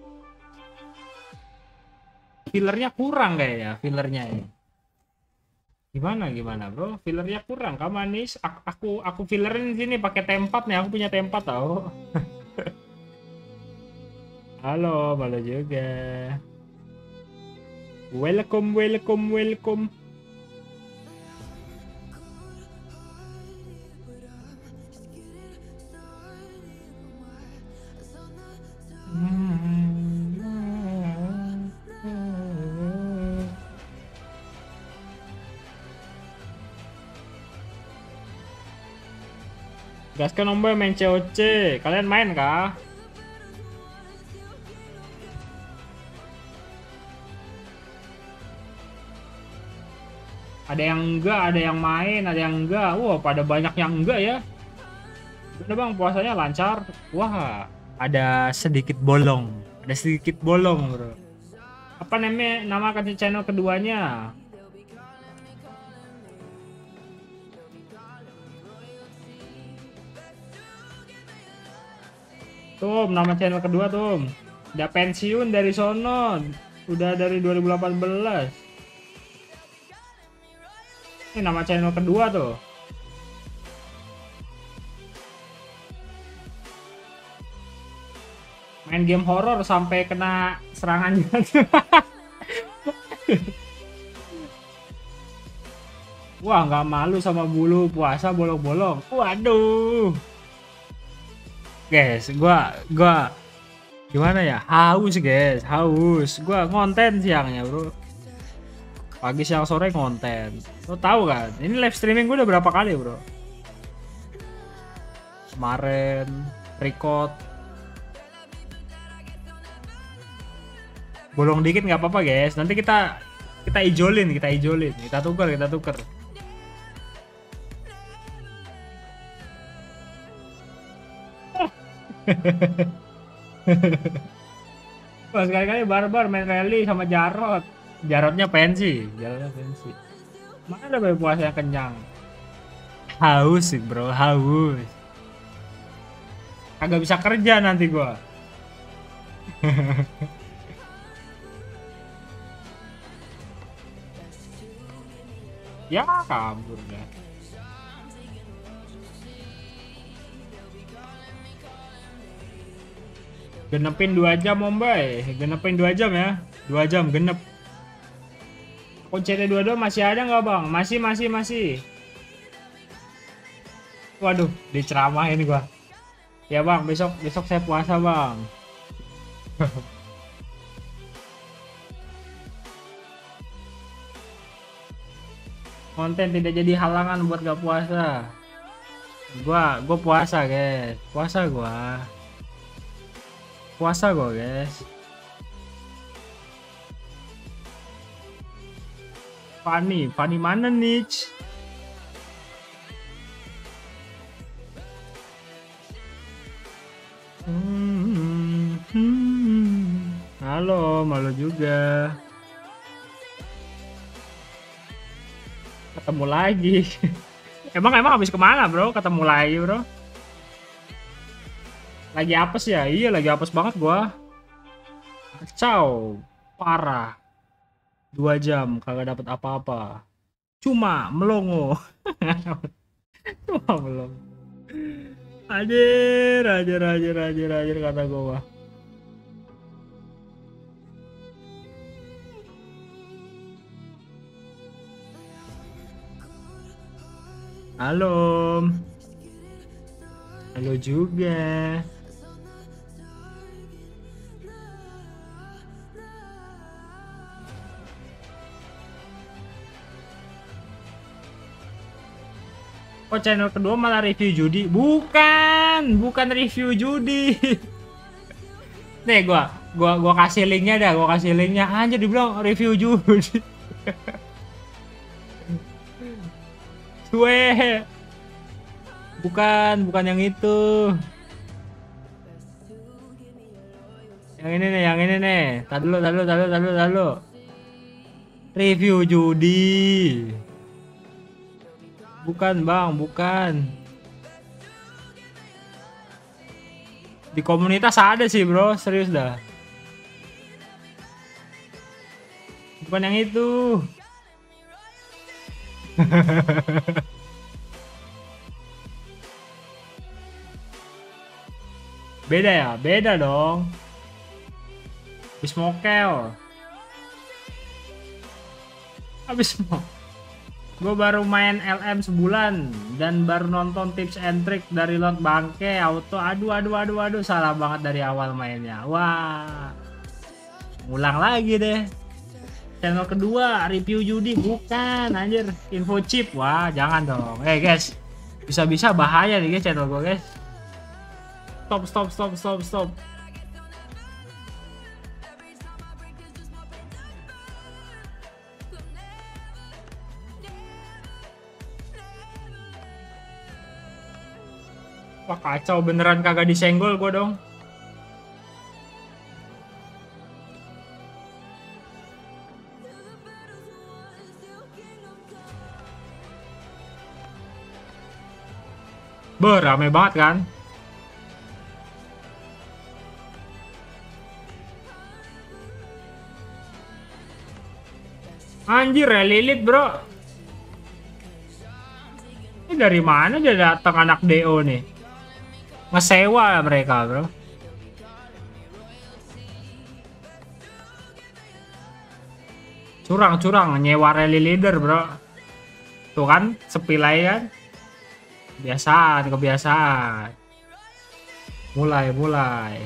Fillernya kurang kayaknya, fillernya ini. Gimana bro? Fillernya kurang. Kamu manis. Aku fillerin di sini pakai T4 nih. Aku punya T4 tau. Halo, halo juga. Welcome, welcome, welcome. Gaskan Om Boy main COC. Kalian main kah? Ada yang enggak, ada yang main, ada yang enggak. Wah, pada banyak yang enggak ya. Gimana bang, puasanya lancar? Wah, ada sedikit bolong. Ada sedikit bolong, bro. Apa namanya, nama channel keduanya? Tum, nama channel kedua Tum. Udah pensiun dari sono. Udah dari 2018. Ini nama channel kedua tuh. Main game horor sampai kena serangan jantung. Wah, nggak malu sama bulu puasa bolong-bolong. Waduh. Guys, gua gimana ya? Haus, guys, haus. Gua ngonten siangnya, bro. Pagi, siang, sore ngonten. Lo tahu kan? Ini live streaming gue udah berapa kali, bro? Kemarin record. Bolong dikit nggak apa-apa, guys. Nanti kita ijolin, kita tuker. Wah, sekali-kali barbar main rally sama Jarot. Jarotnya pensi. Mana ada bayi puasa yang kenyang? Haus sih, bro, haus. Kagak bisa kerja nanti gua. Ya kabur dah. Genepin 2 jam Om Boy. Genepin 2 jam ya. 2 jam genep. Kunci 22 masih ada nggak bang? Masih. Waduh, diceramahin gua. Ya bang, besok saya puasa bang. Konten tidak jadi halangan buat gak puasa. Gua puasa guys. Puasa gua guys. Fanny mana nih? Halo, malu juga. Ketemu lagi. emang habis kemana bro? Ketemu lagi bro. Lagi apes ya? Iya lagi apes banget gua. Kacau, parah. 2 jam kagak dapat apa-apa. Cuma melongo. Cuma melongo. Ajar kata gua. Halo. Halo juga. Oh, channel kedua malah review judi. Bukan review judi. Nih gua kasih linknya dah, Anjir dibilang review judi. Gue bukan yang itu. Yang ini nih. Tar dulu. Review judi. Bukan bang, bukan. Di komunitas ada sih bro, serius dah. Bukan yang itu. Beda ya? Beda dong. Habis mokel. Habis mau. Gue baru main LM sebulan dan baru nonton tips and trick dari Lord Bangke auto. Aduh, salah banget dari awal mainnya. Wah, ulang lagi deh. Channel kedua review judi, bukan anjir, info chip. Wah, jangan dong. Guys, bisa-bisa bahaya nih guys channel gue guys. Stop. Wah, kacau beneran, kagak disenggol gue dong. Rame banget kan? Anjir, relilit bro. Ini dari mana dia datang anak DO nih? Ngesewa mereka bro. Curang nyewa rally leader bro. Tuh kan sepilai kan. Kebiasaan. Mulai.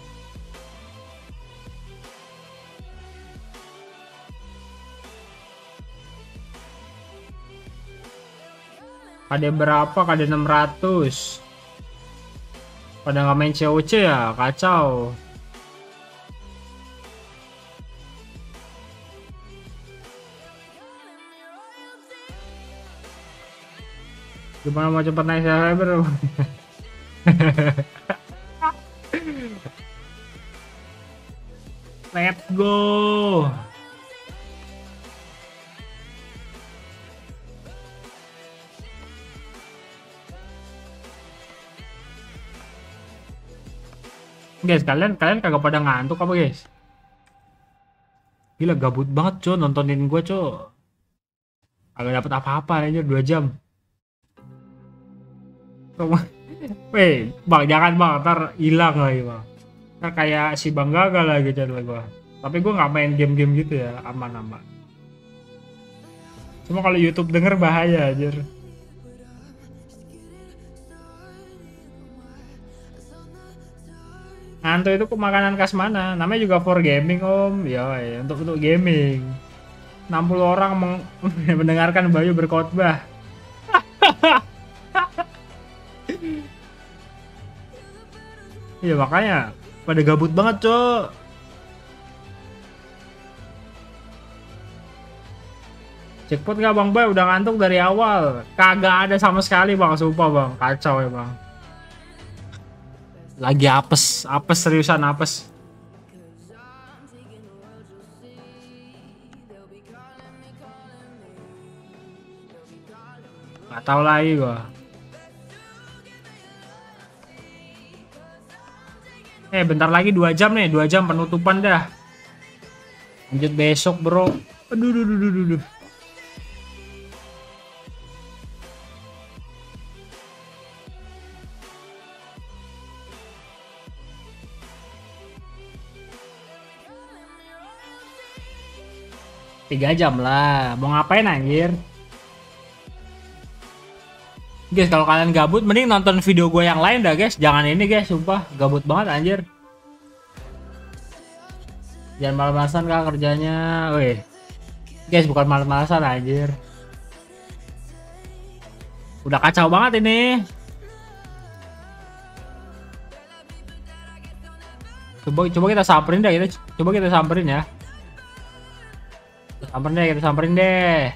KD berapa? KD 600. Pada nggak main COC ya, kacau. Gimana mau cepet naik subscriber? Let's go. Guys, kalian kagak pada ngantuk apa guys? Gila, gabut banget coy nontonin gue coy. Agak dapat apa-apa aja 2 jam. Weh, bang jangan bang, ntar hilang lagi bang. Ntar kayak si Bang gagal lagi channel gue. Tapi gue nggak main game-game gitu ya, aman-aman. Cuma kalau YouTube denger bahaya anjir. Ngantuk itu makanan khas mana? Namanya juga for gaming om. Ya, untuk gaming. 60 orang mendengarkan Bayu berkhotbah. Iya makanya pada gabut banget cok. Jackpot nggak bang Bay? Udah ngantuk dari awal. Kagak ada sama sekali bang, sumpah bang, kacau ya bang. Lagi apes seriusan apes. Gak tau lagi gua. Bentar lagi 2 jam nih, 2 jam penutupan dah. Lanjut besok bro. Aduh. 3 jam lah, mau ngapain anjir? Guys, kalau kalian gabut mending nonton video gue yang lain dah guys. Jangan ini guys, sumpah gabut banget anjir. Jangan malas-malasan kak kerjanya. Weh guys, bukan malas-malasan anjir. Udah kacau banget ini. Coba kita samperin deh, coba kita samperin ya. Kita samperin deh.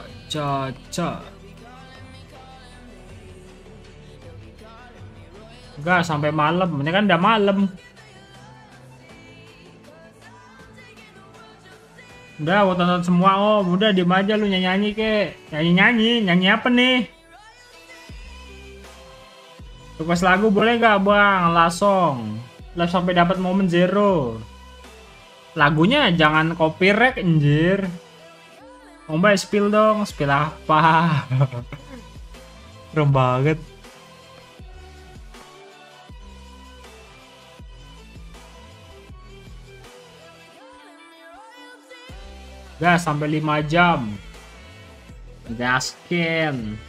Caca. Enggak sampai malam, ini kan udah malam. Udah gua tonton semua om, udah diem aja lu nyanyi kek. Nyanyi apa nih? Request lagu boleh gak bang? Lasong live sampai dapat momen 0. Lagunya jangan copyright anjir. Mbak spill dong, spill apa? Keren banget. Gas sampai 5 jam. Gaskin.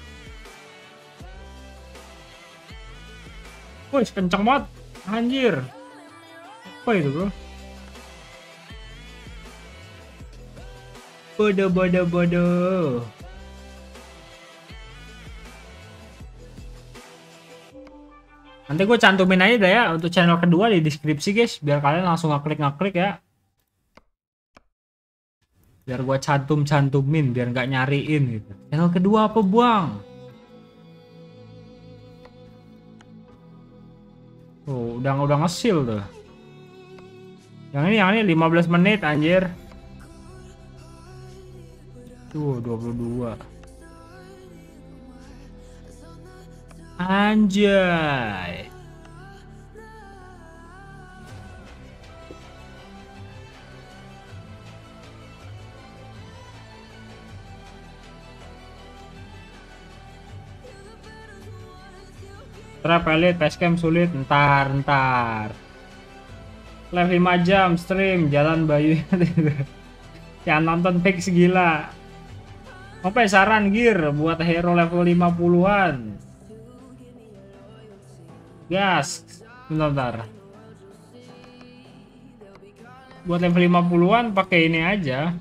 Wih, kenceng banget. Anjir. Apa itu, bro? Bodoh. Nanti gue cantumin aja dah ya untuk channel kedua di deskripsi guys, biar kalian langsung ngeklik ya. Biar gue cantumin biar nggak nyariin gitu. Channel kedua apa buang? Oh, udah ngesil tuh. Yang ini 15 menit anjir. Tuh 22. Anjay. Trap elite, facecam sulit, ntar. Live 5 jam, stream, jalan Bayu. Yang nonton fix gila. Apa ya saran gear buat hero level 50-an? Gas, bentar. Buat level 50-an pakai ini aja.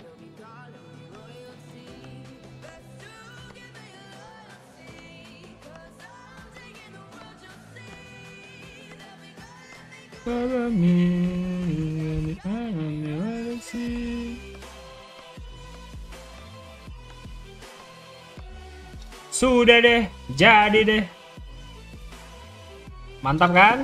Sudah deh, jadi deh. Mantap kan?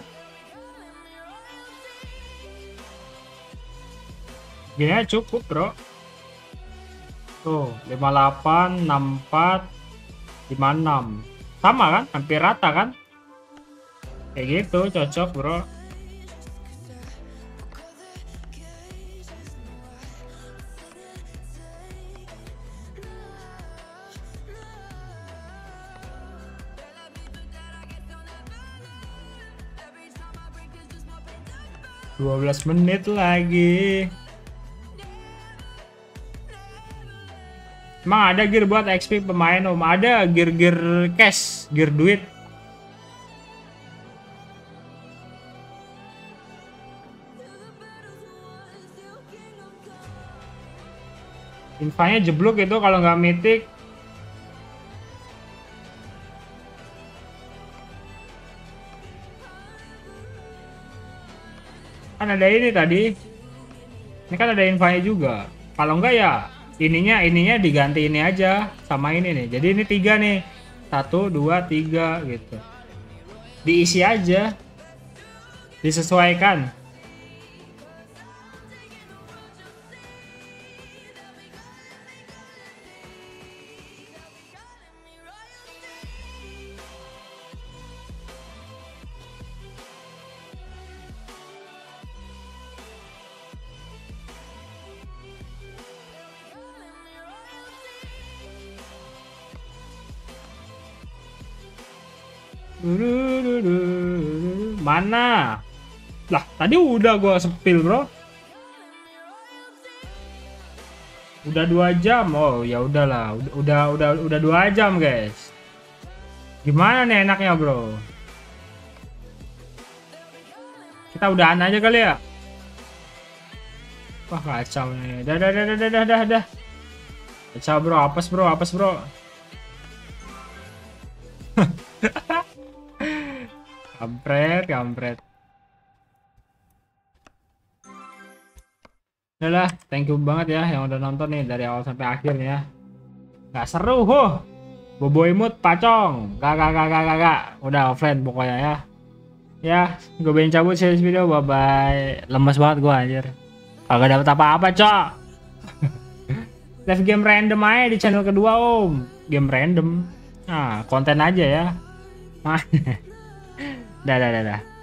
Gini aja cukup bro. Tuh 58, 64, 56. Sama kan? Hampir rata kan? Kayak gitu cocok bro. Dua 12 menit lagi. Emang ada gear buat XP pemain om? Ada gear cash, gear duit. Infanya jeblok itu kalau nggak mythic. Kan ada ini tadi. Ini kan ada infanya juga. Kalau enggak ya ininya diganti ini aja sama ini nih. Jadi ini 3 nih. 1 2 3 gitu. Diisi aja. Disesuaikan. Mana? Lah, tadi udah gua spill, bro. Udah 2 jam. Oh, ya udahlah. Udah 2 jam, guys. Gimana nih enaknya, bro? Kita udahan aja kali ya. Wah, kacau nih. Dah. Kacau, bro. Apes, bro. Kampret. Udah, thank you banget ya yang udah nonton nih dari awal sampai akhir ya. Gak seru, Bobo imut pacong. Gak. Udah offline pokoknya ya. Ya, gue pengen cabut sih video. Bye bye. Lemes banget gue anjir. Kagak dapat apa-apa, Cok. Live game random aja di channel kedua, Om. Game random. Nah, konten aja ya. Dah.